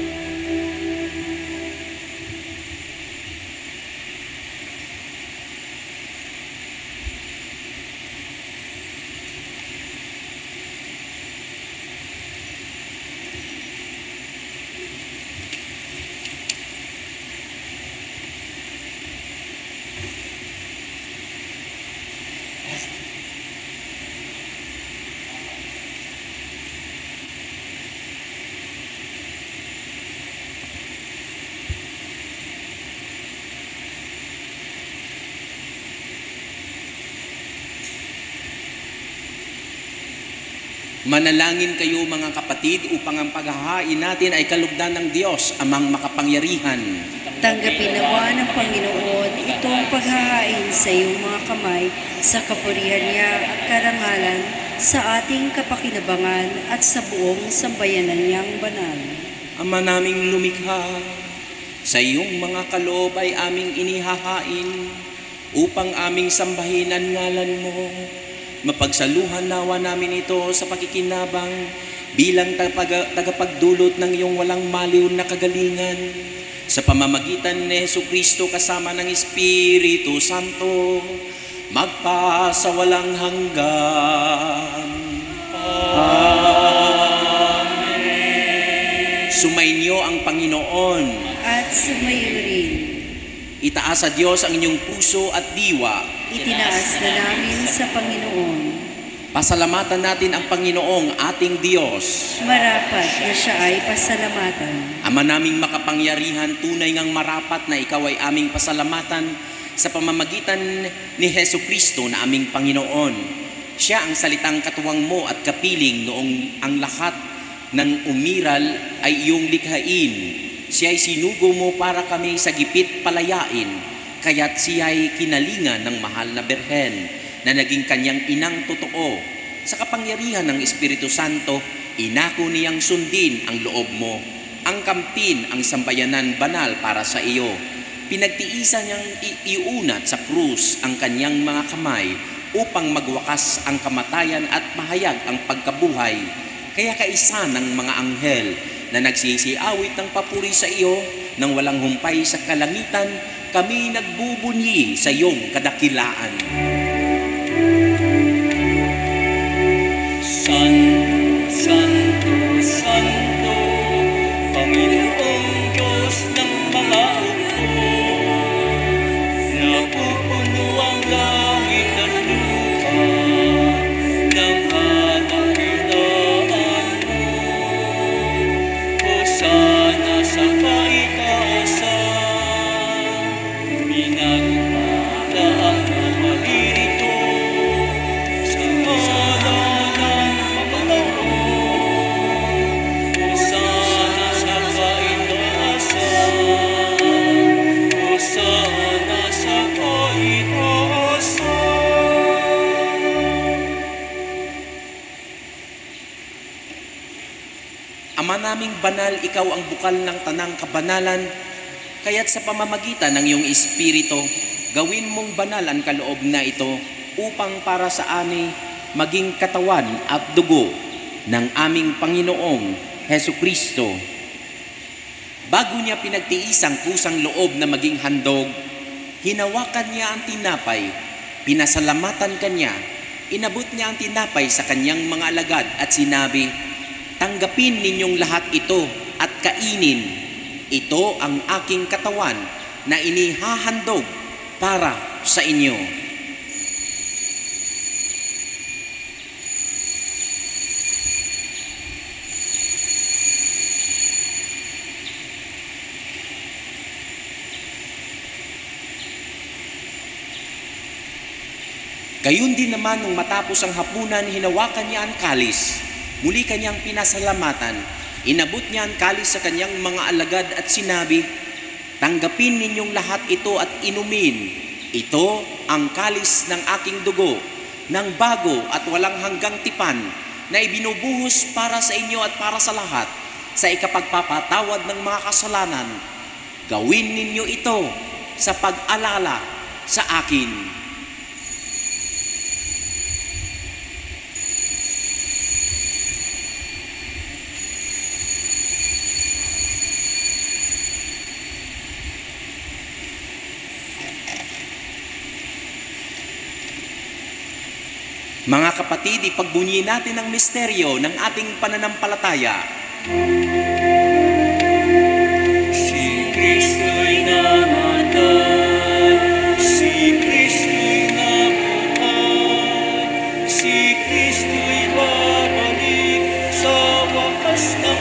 Manalangin kayo mga kapatid upang ang paghahain natin ay kalugdan ng Diyos, amang makapangyarihan. Tanggapin nawa ng Panginoon itong paghahain sa iyong mga kamay sa kapurihan niya at karangalan sa ating kapakinabangan at sa buong sambayanan niyang banal. Ama naming lumikha, sa iyong mga kaloob ay aming inihahain upang aming sambahin ang ngalan mo. Mapagsaluhan nawa namin ito sa pakikinabang bilang tagapagdulot ng iyong walang maliw na kagalingan sa pamamagitan ni Jesucristo kasama ng Espiritu Santo, magpasawalang hanggan. Amen. Sumainyo ang Panginoon. At sumayo rin. Itaas sa Diyos ang inyong puso at diwa. Itinaas na namin sa Panginoon. Pasalamatan natin ang Panginoong ating Diyos. Marapat na siya ay pasalamatan. Ama naming makapangyarihan, tunay ngang marapat na ikaw ay aming pasalamatan sa pamamagitan ni Jesucristo na aming Panginoon. Siya ang salitang katuwang mo at kapiling noong ang lahat ng umiral ay iyong likhain. Siya ay sinugo mo para kami sa gipit palayain, kaya't siya ay kinalingan ng mahal na Berhen na naging kanyang inang totoo. Sa kapangyarihan ng Espiritu Santo, inako niyang sundin ang loob mo, ang kampin, ang sambayanan banal para sa iyo. Pinagtiisan niyang iunat sa krus ang kanyang mga kamay upang magwakas ang kamatayan at mahayag ang pagkabuhay. Kaya kaisa ng mga anghel na nagsisiawit ng papuri sa iyo nang walang humpay sa kalangitan, kami nagbubunyi sa iyong kadakilaan. Santo, Santo, Santo, Panginoong Diyos ng mga upo, napupuno ang langit at lupa ng kadakilaan mo. Hosana sa kaitaasan, pinagpala ang maririto sa ngalan ng Panginoon. Ama naming banal, ikaw ang bukal ng tanang kabanalan, kaya't sa pamamagitan ng iyong Espiritu, gawin mong banal ang kaloob na ito upang para sa amin maging katawan at dugo ng aming Panginoong Hesu Kristo. Bago niya pinagtiis ang kusang loob na maging handog, hinawakan niya ang tinapay, pinasalamatan kanya, inabot niya ang tinapay sa kanyang mga alagad at sinabi, "Tanggapin ninyong lahat ito at kainin. Ito ang aking katawan na inihahandog para sa inyo." Gayun din naman nung matapos ang hapunan, hinawakan niya ang kalis. Muli kanyang pinasalamatan. Inabot niya ang kalis sa kanyang mga alagad at sinabi, "Tanggapin ninyong lahat ito at inumin. Ito ang kalis ng aking dugo, ng bago at walang hanggang tipan, na ibinubuhos para sa inyo at para sa lahat, sa ikapagpapatawad ng mga kasalanan. Gawin ninyo ito sa pag-alala sa akin." Mga kapatid, ipagbunyi natin ang misteryo ng ating pananampalataya. Si Kristo'y namatay, si Kristo'y nabuhay, si Kristo'y babalik sa wakas ng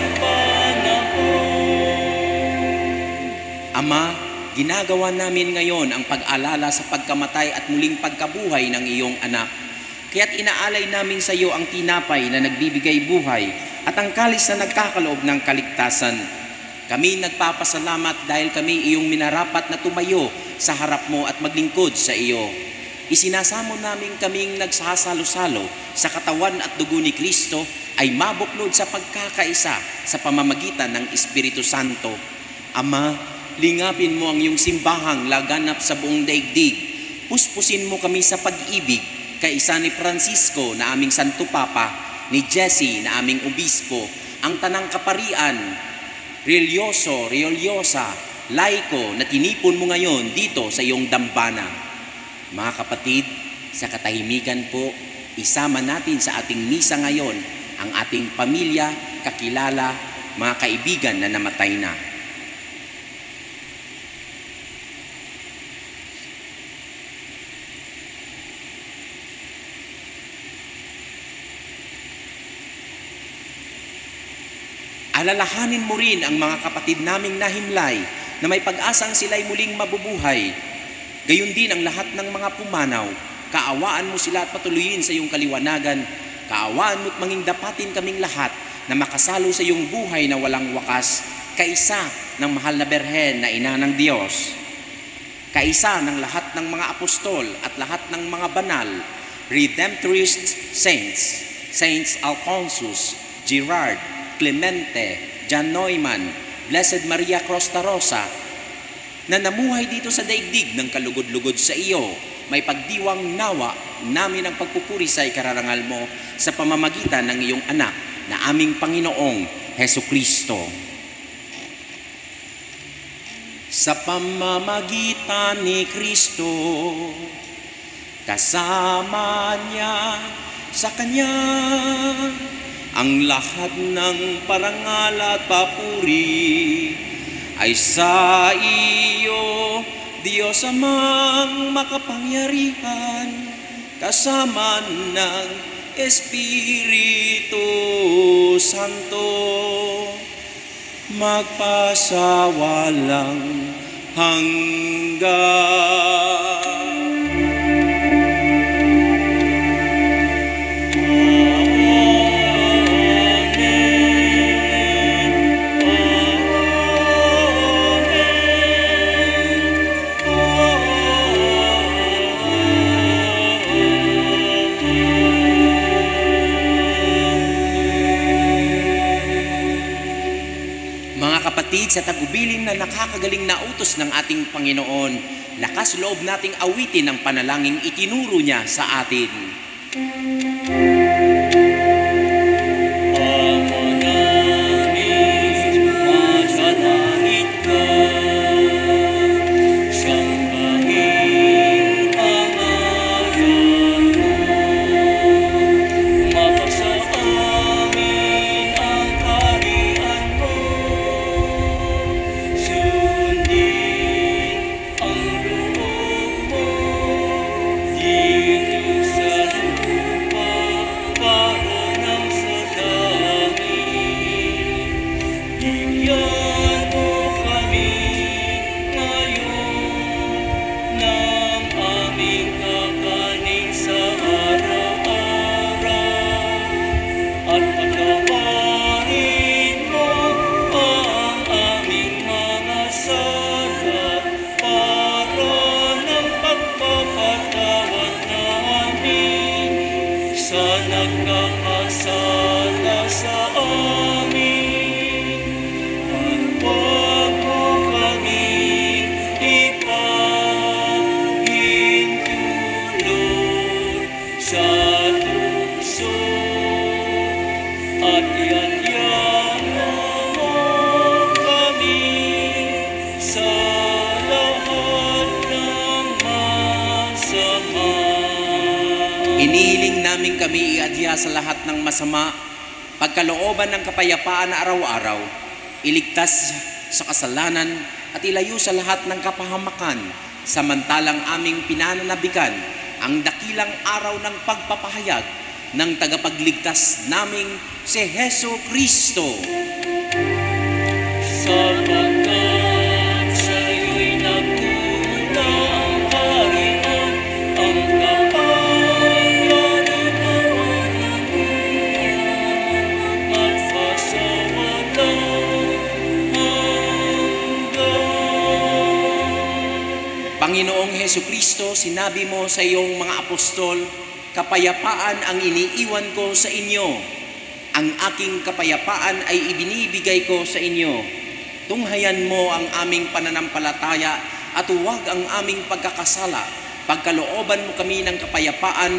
panahon. Ama, ginagawa namin ngayon ang pag-alala sa pagkamatay at muling pagkabuhay ng iyong anak. Kaya't inaalay namin sa iyo ang tinapay na nagbibigay buhay at ang kalis na nagkakaloob ng kaligtasan. Kami nagpapasalamat dahil kami iyong minarapat na tumayo sa harap mo at maglingkod sa iyo. Isinasamo namin kaming nagsasalo-salo sa katawan at dugo ni Kristo ay mabuklod sa pagkakaisa sa pamamagitan ng Espiritu Santo. Ama, lingapin mo ang iyong simbahang laganap sa buong daigdig. Puspusin mo kami sa pag-ibig, kaisa ni Francisco na aming Santo Papa, ni Jesse na aming Obispo, ang tanang kaparian, religyosa, laiko na tinipon mo ngayon dito sa iyong dambana. Mga kapatid, sa katahimikan po, isama natin sa ating misa ngayon ang ating pamilya, kakilala, mga kaibigan na namatay na. Alalahanin mo rin ang mga kapatid naming nahimlay na may pag-asang sila'y muling mabubuhay. Gayon din ang lahat ng mga pumanaw. Kaawaan mo sila at patuloyin sa iyong kaliwanagan. Kaawaan mo't manging dapatin kaming lahat na makasalo sa iyong buhay na walang wakas, kaisa ng mahal na Berhen na ina ng Diyos. Kaisa ng lahat ng mga apostol at lahat ng mga banal, Redemptorist Saints, Saints Alphonsus, Gerard, Clemente, John Neumann, Blessed Maria Costa Rosa, na namuhay dito sa daigdig ng kalugod-lugod sa iyo. May pagdiwang nawa namin ang pagpupuri sa ikararangal mo sa pamamagitan ng iyong anak na aming Panginoong Hesu Kristo. Sa pamamagitan ni Kristo, kasama niya sa Kanya, ang lahat ng parangal at papuri ay sa iyo, Diyos Amang makapangyarihan, kasama ng Espiritu Santo, magpasawalang hanggan. Mga kapatid, sa tagubilin na nakakagaling na utos ng ating Panginoon, lakas loob nating awitin ang panalangin itinuro niya sa atin. Inihiling namin kami iadya sa lahat ng masama, pagkalooban ng kapayapaan na araw-araw, iligtas sa kasalanan at ilayo sa lahat ng kapahamakan, samantalang aming pinananabikan ang dakilang araw ng pagpapahayag ng tagapagligtas naming si Heso Kristo. Sapagkat sa'yo'y nagmula ang kaharian, ang kapangyarihan at pasawalang hanggan. Panginoong Heso Kristo, sinabi mo sa iyong mga apostol, kapayapaan ang iniiwan ko sa inyo. Ang aking kapayapaan ay ibinibigay ko sa inyo. Tunghayan mo ang aming pananampalataya at huwag ang aming pagkakasala. Pagkalooban mo kami ng kapayapaan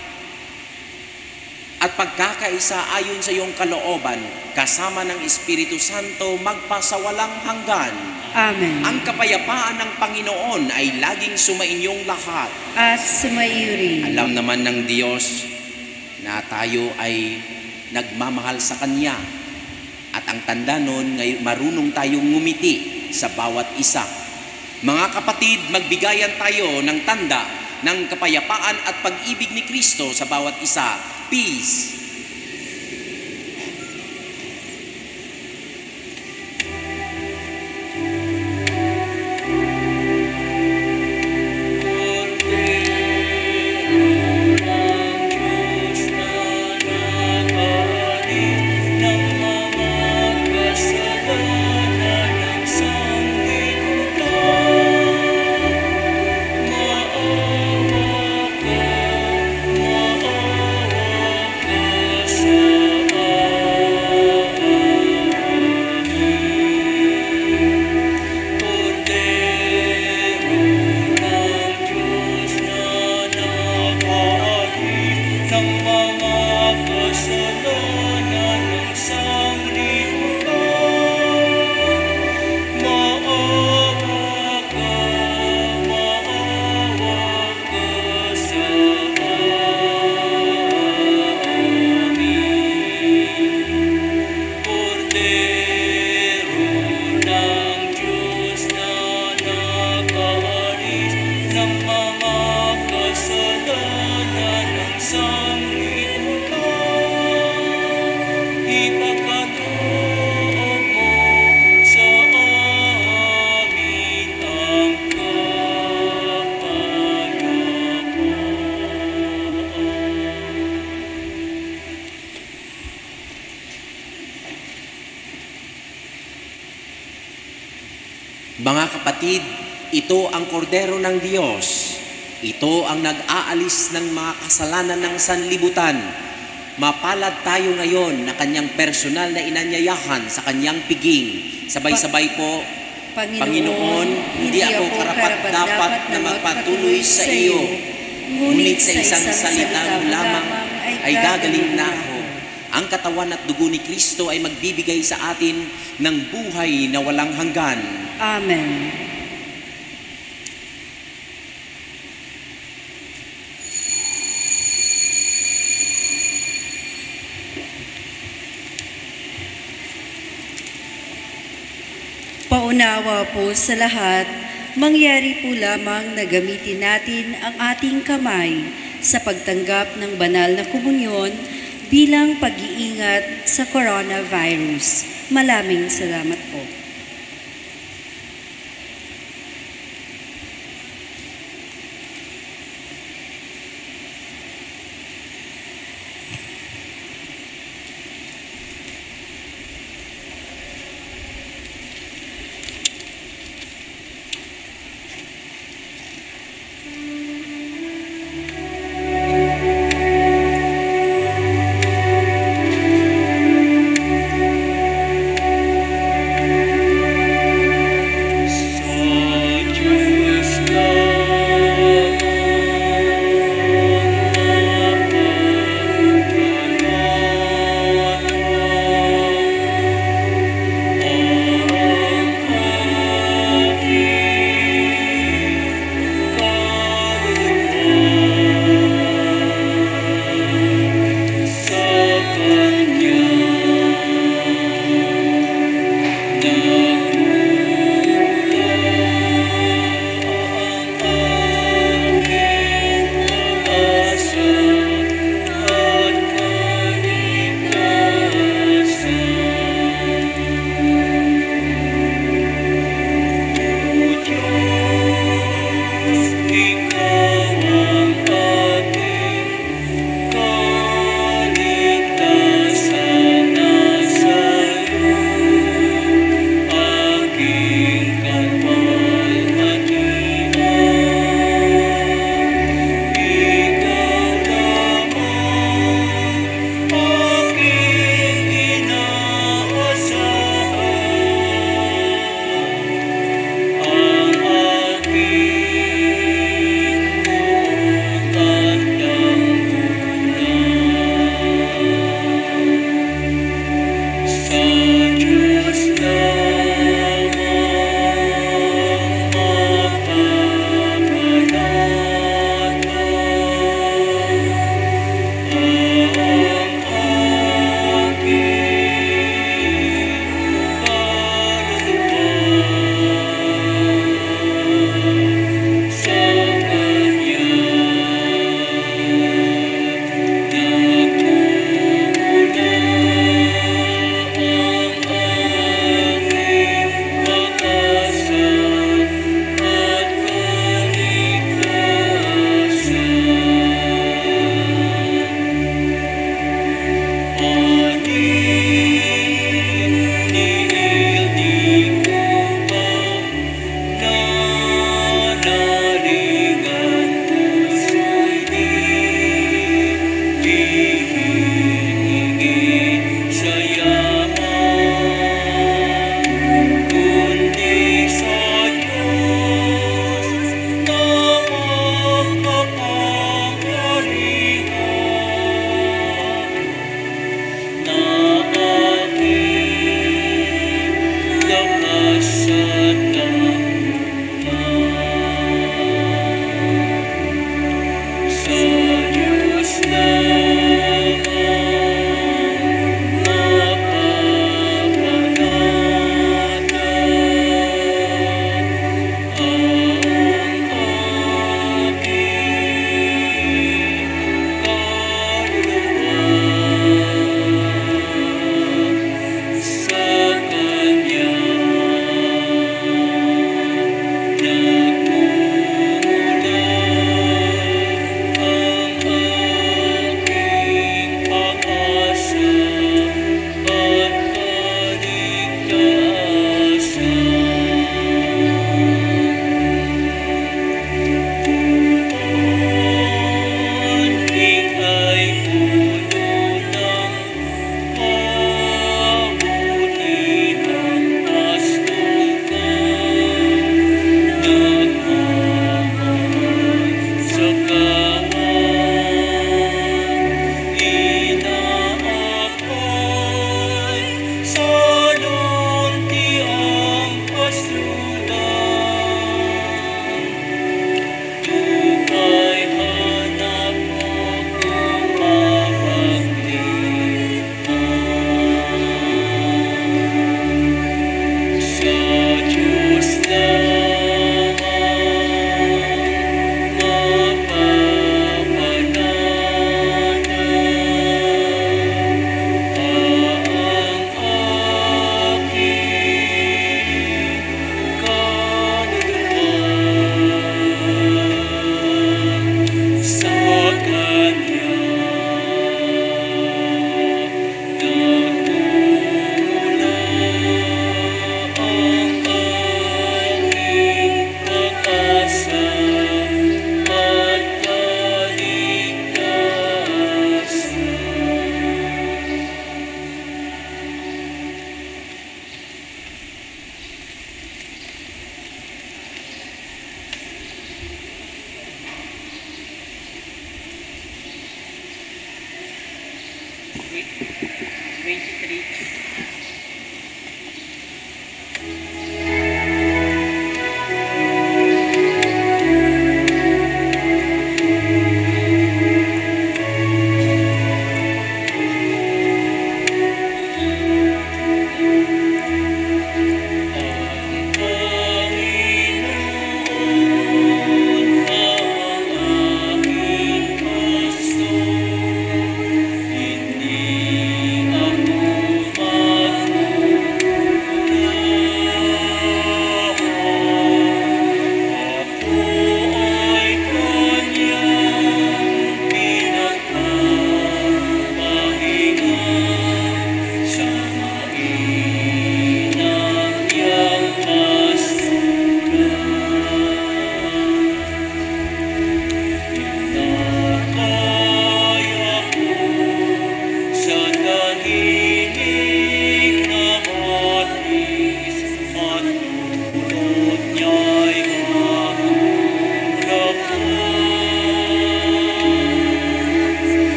at pagkakaisa ayon sa iyong kalooban, kasama ng Espiritu Santo magpasawalang hanggan. Amen. Ang kapayapaan ng Panginoon ay laging sumainyong lahat. At sumaiyo rin. Alam naman ng Diyos na tayo ay nagmamahal sa Kanya. At ang tanda nun, marunong tayong ngumiti sa bawat isa. Mga kapatid, magbigayan tayo ng tanda ng kapayapaan at pag-ibig ni Kristo sa bawat isa. Peace. Mga kapatid, ito ang kordero ng Diyos. Ito ang nag-aalis ng mga kasalanan ng sanlibutan. Mapalad tayo ngayon na kanyang personal na inanyayahan sa kanyang piging. Sabay-sabay po, Panginoon, hindi ako karapat-dapat na magpatuloy sa iyo, ngunit sa isang salita mo lamang ay gagaling na ako. Ang katawan at dugo ni Kristo ay magbibigay sa atin ng buhay na walang hanggan. Amen. Paunawa po sa lahat, mangyari po lamang na gamitin natin ang ating kamay sa pagtanggap ng banal na komunyon bilang pag-iingat sa coronavirus. Maraming salamat po.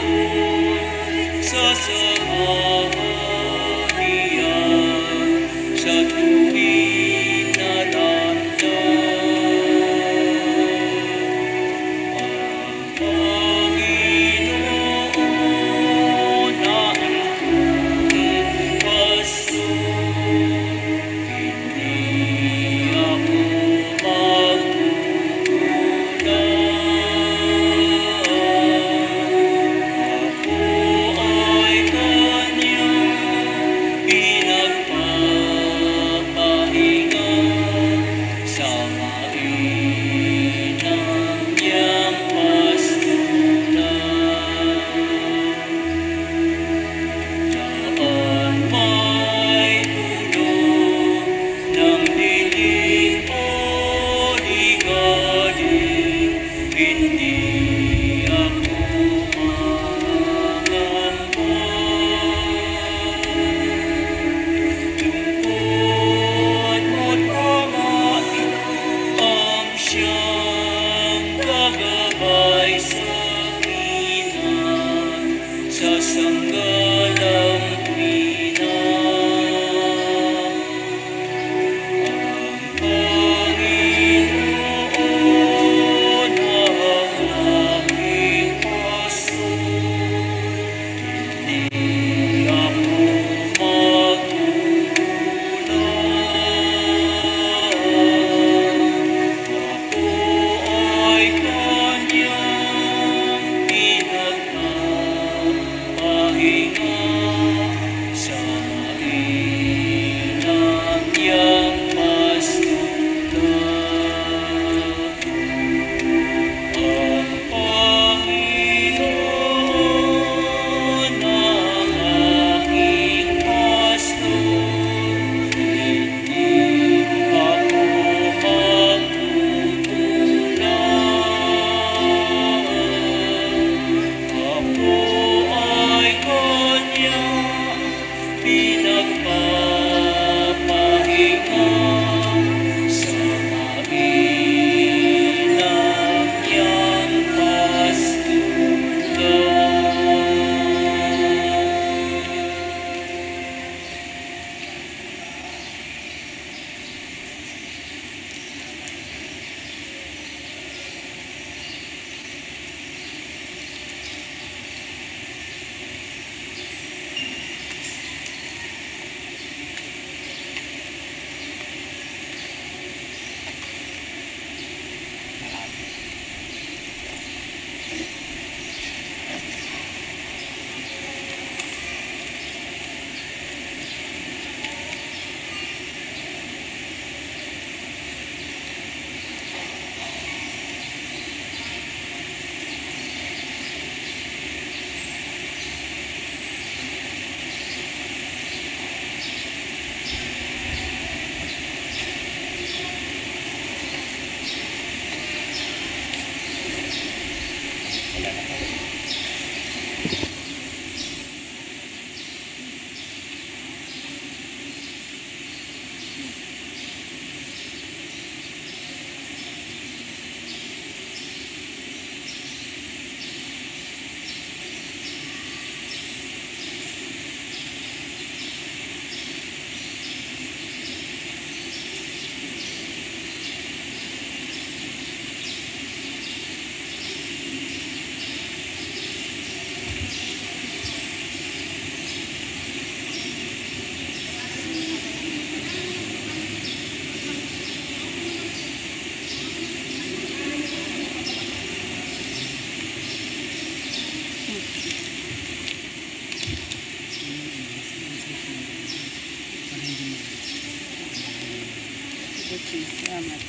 Salamat.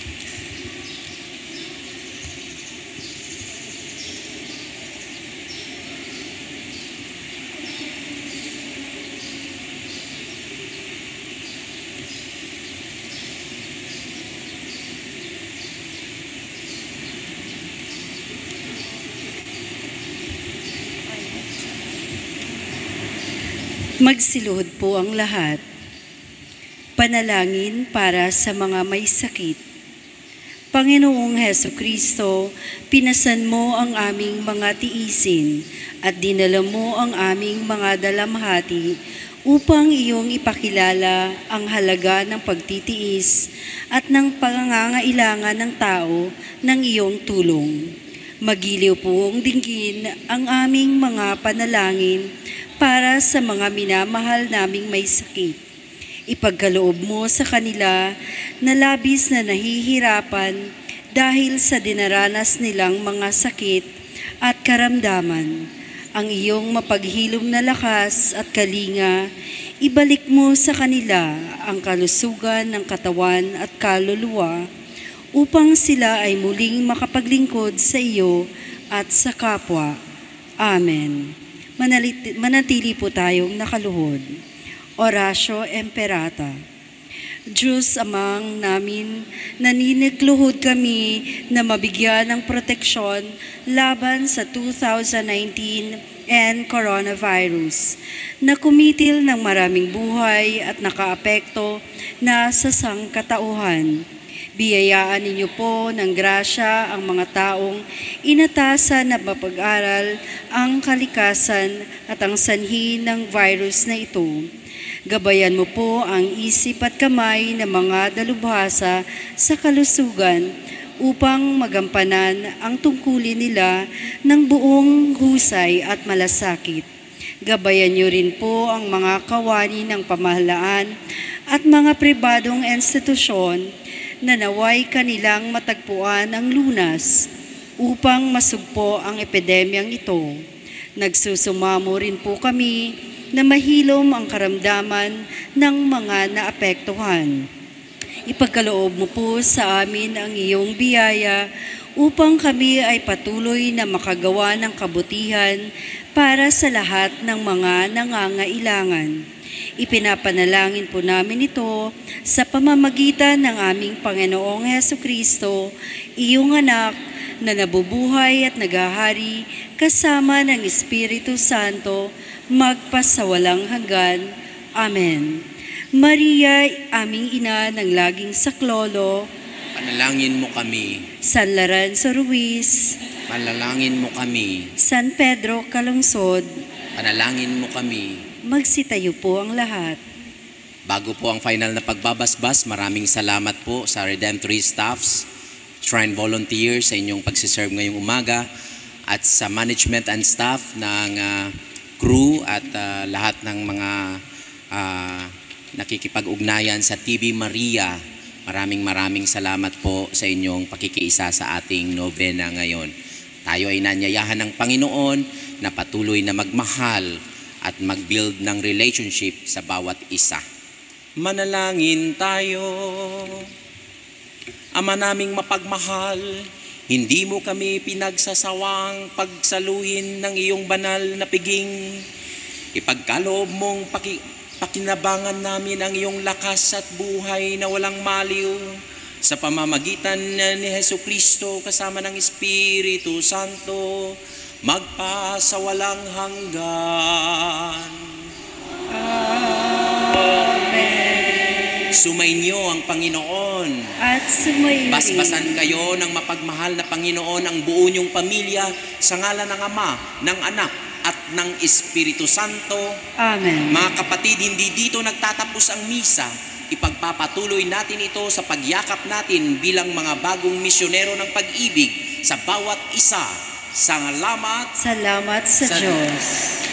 Magsiluhod po ang lahat. Panalangin para sa mga may sakit. Panginoong Heso Kristo, pinasan mo ang aming mga tiisin at dinala mo ang aming mga dalamhati upang iyong ipakilala ang halaga ng pagtitiis at ng pangangailangan ng tao ng iyong tulong. Magiliw poong dinggin ang aming mga panalangin para sa mga minamahal naming may sakit. Ipagkaloob mo sa kanila na labis na nahihirapan dahil sa dinaranas nilang mga sakit at karamdaman. Ang iyong mapaghilom na lakas at kalinga, ibalik mo sa kanila ang kalusugan ng katawan at kaluluwa upang sila ay muling makapaglingkod sa iyo at sa kapwa. Amen. Manatili po tayong nakaluhod. Oratio Imperata. Diyos amang namin, naninigluhod kami na mabigyan ng proteksyon laban sa 2019 and coronavirus na kumitil ng maraming buhay at nakaapekto na sa sangkatauhan. Biyayaan ninyo po ng grasya ang mga taong inatasan na mapag-aral ang kalikasan at ang sanhi ng virus na ito. Gabayan mo po ang isip at kamay ng mga dalubhasa sa kalusugan upang magampanan ang tungkulin nila ng buong husay at malasakit. Gabayan niyo rin po ang mga kawani ng pamahalaan at mga pribadong institusyon na naway kanilang matagpuan ang lunas upang masugpo ang epidemyang ito. Nagsusumamo rin po kami na mahilom ang karamdaman ng mga naapektuhan. Ipagkaloob mo po sa amin ang iyong biyaya upang kami ay patuloy na makagawa ng kabutihan para sa lahat ng mga nangangailangan. Ipinapanalangin po namin ito sa pamamagitan ng aming Panginoong Heso Kristo, iyong anak na nabubuhay at nagahari kasama ng Espiritu Santo magpasawalang hanggan. Amen. Maria, aming ina ng laging saklolo, Panalangin mo kami. San Lorenzo Ruiz, Panalangin mo kami. San Pedro Calungsod, Panalangin mo kami. magsitayo po ang lahat. Bago po ang final na pagbabasbas, maraming salamat po sa Redemptory staffs, Shrine volunteers sa inyong pagsiserve ngayong umaga, at sa management and staff ng crew at lahat ng mga nakikipag-ugnayan sa TV Maria. Maraming salamat po sa inyong pakikiisa sa ating novena ngayon. Tayo ay nanyayahan ng Panginoon na patuloy na magmahal at mag-build ng relationship sa bawat isa. Manalangin tayo. Ama naming mapagmahal, hindi mo kami pinagsasawang pagsaluhin ng iyong banal na piging. Ipagkaloob mong pakinabangan namin ang iyong lakas at buhay na walang maliw sa pamamagitan ni Heso Kristo kasama ng Espiritu Santo, magpasawalang hanggan. Sumainyo ang Panginoon. At sumayo rin. Basbasan kayo ng mapagmahal na Panginoon ang buo niyong pamilya sa ngalan ng Ama, ng Anak, at ng Espiritu Santo. Amen. Mga kapatid, hindi dito nagtatapos ang misa. Ipagpapatuloy natin ito sa pagyakap natin bilang mga bagong misyonero ng pag-ibig sa bawat isa. Salamat Salamat sa Diyos.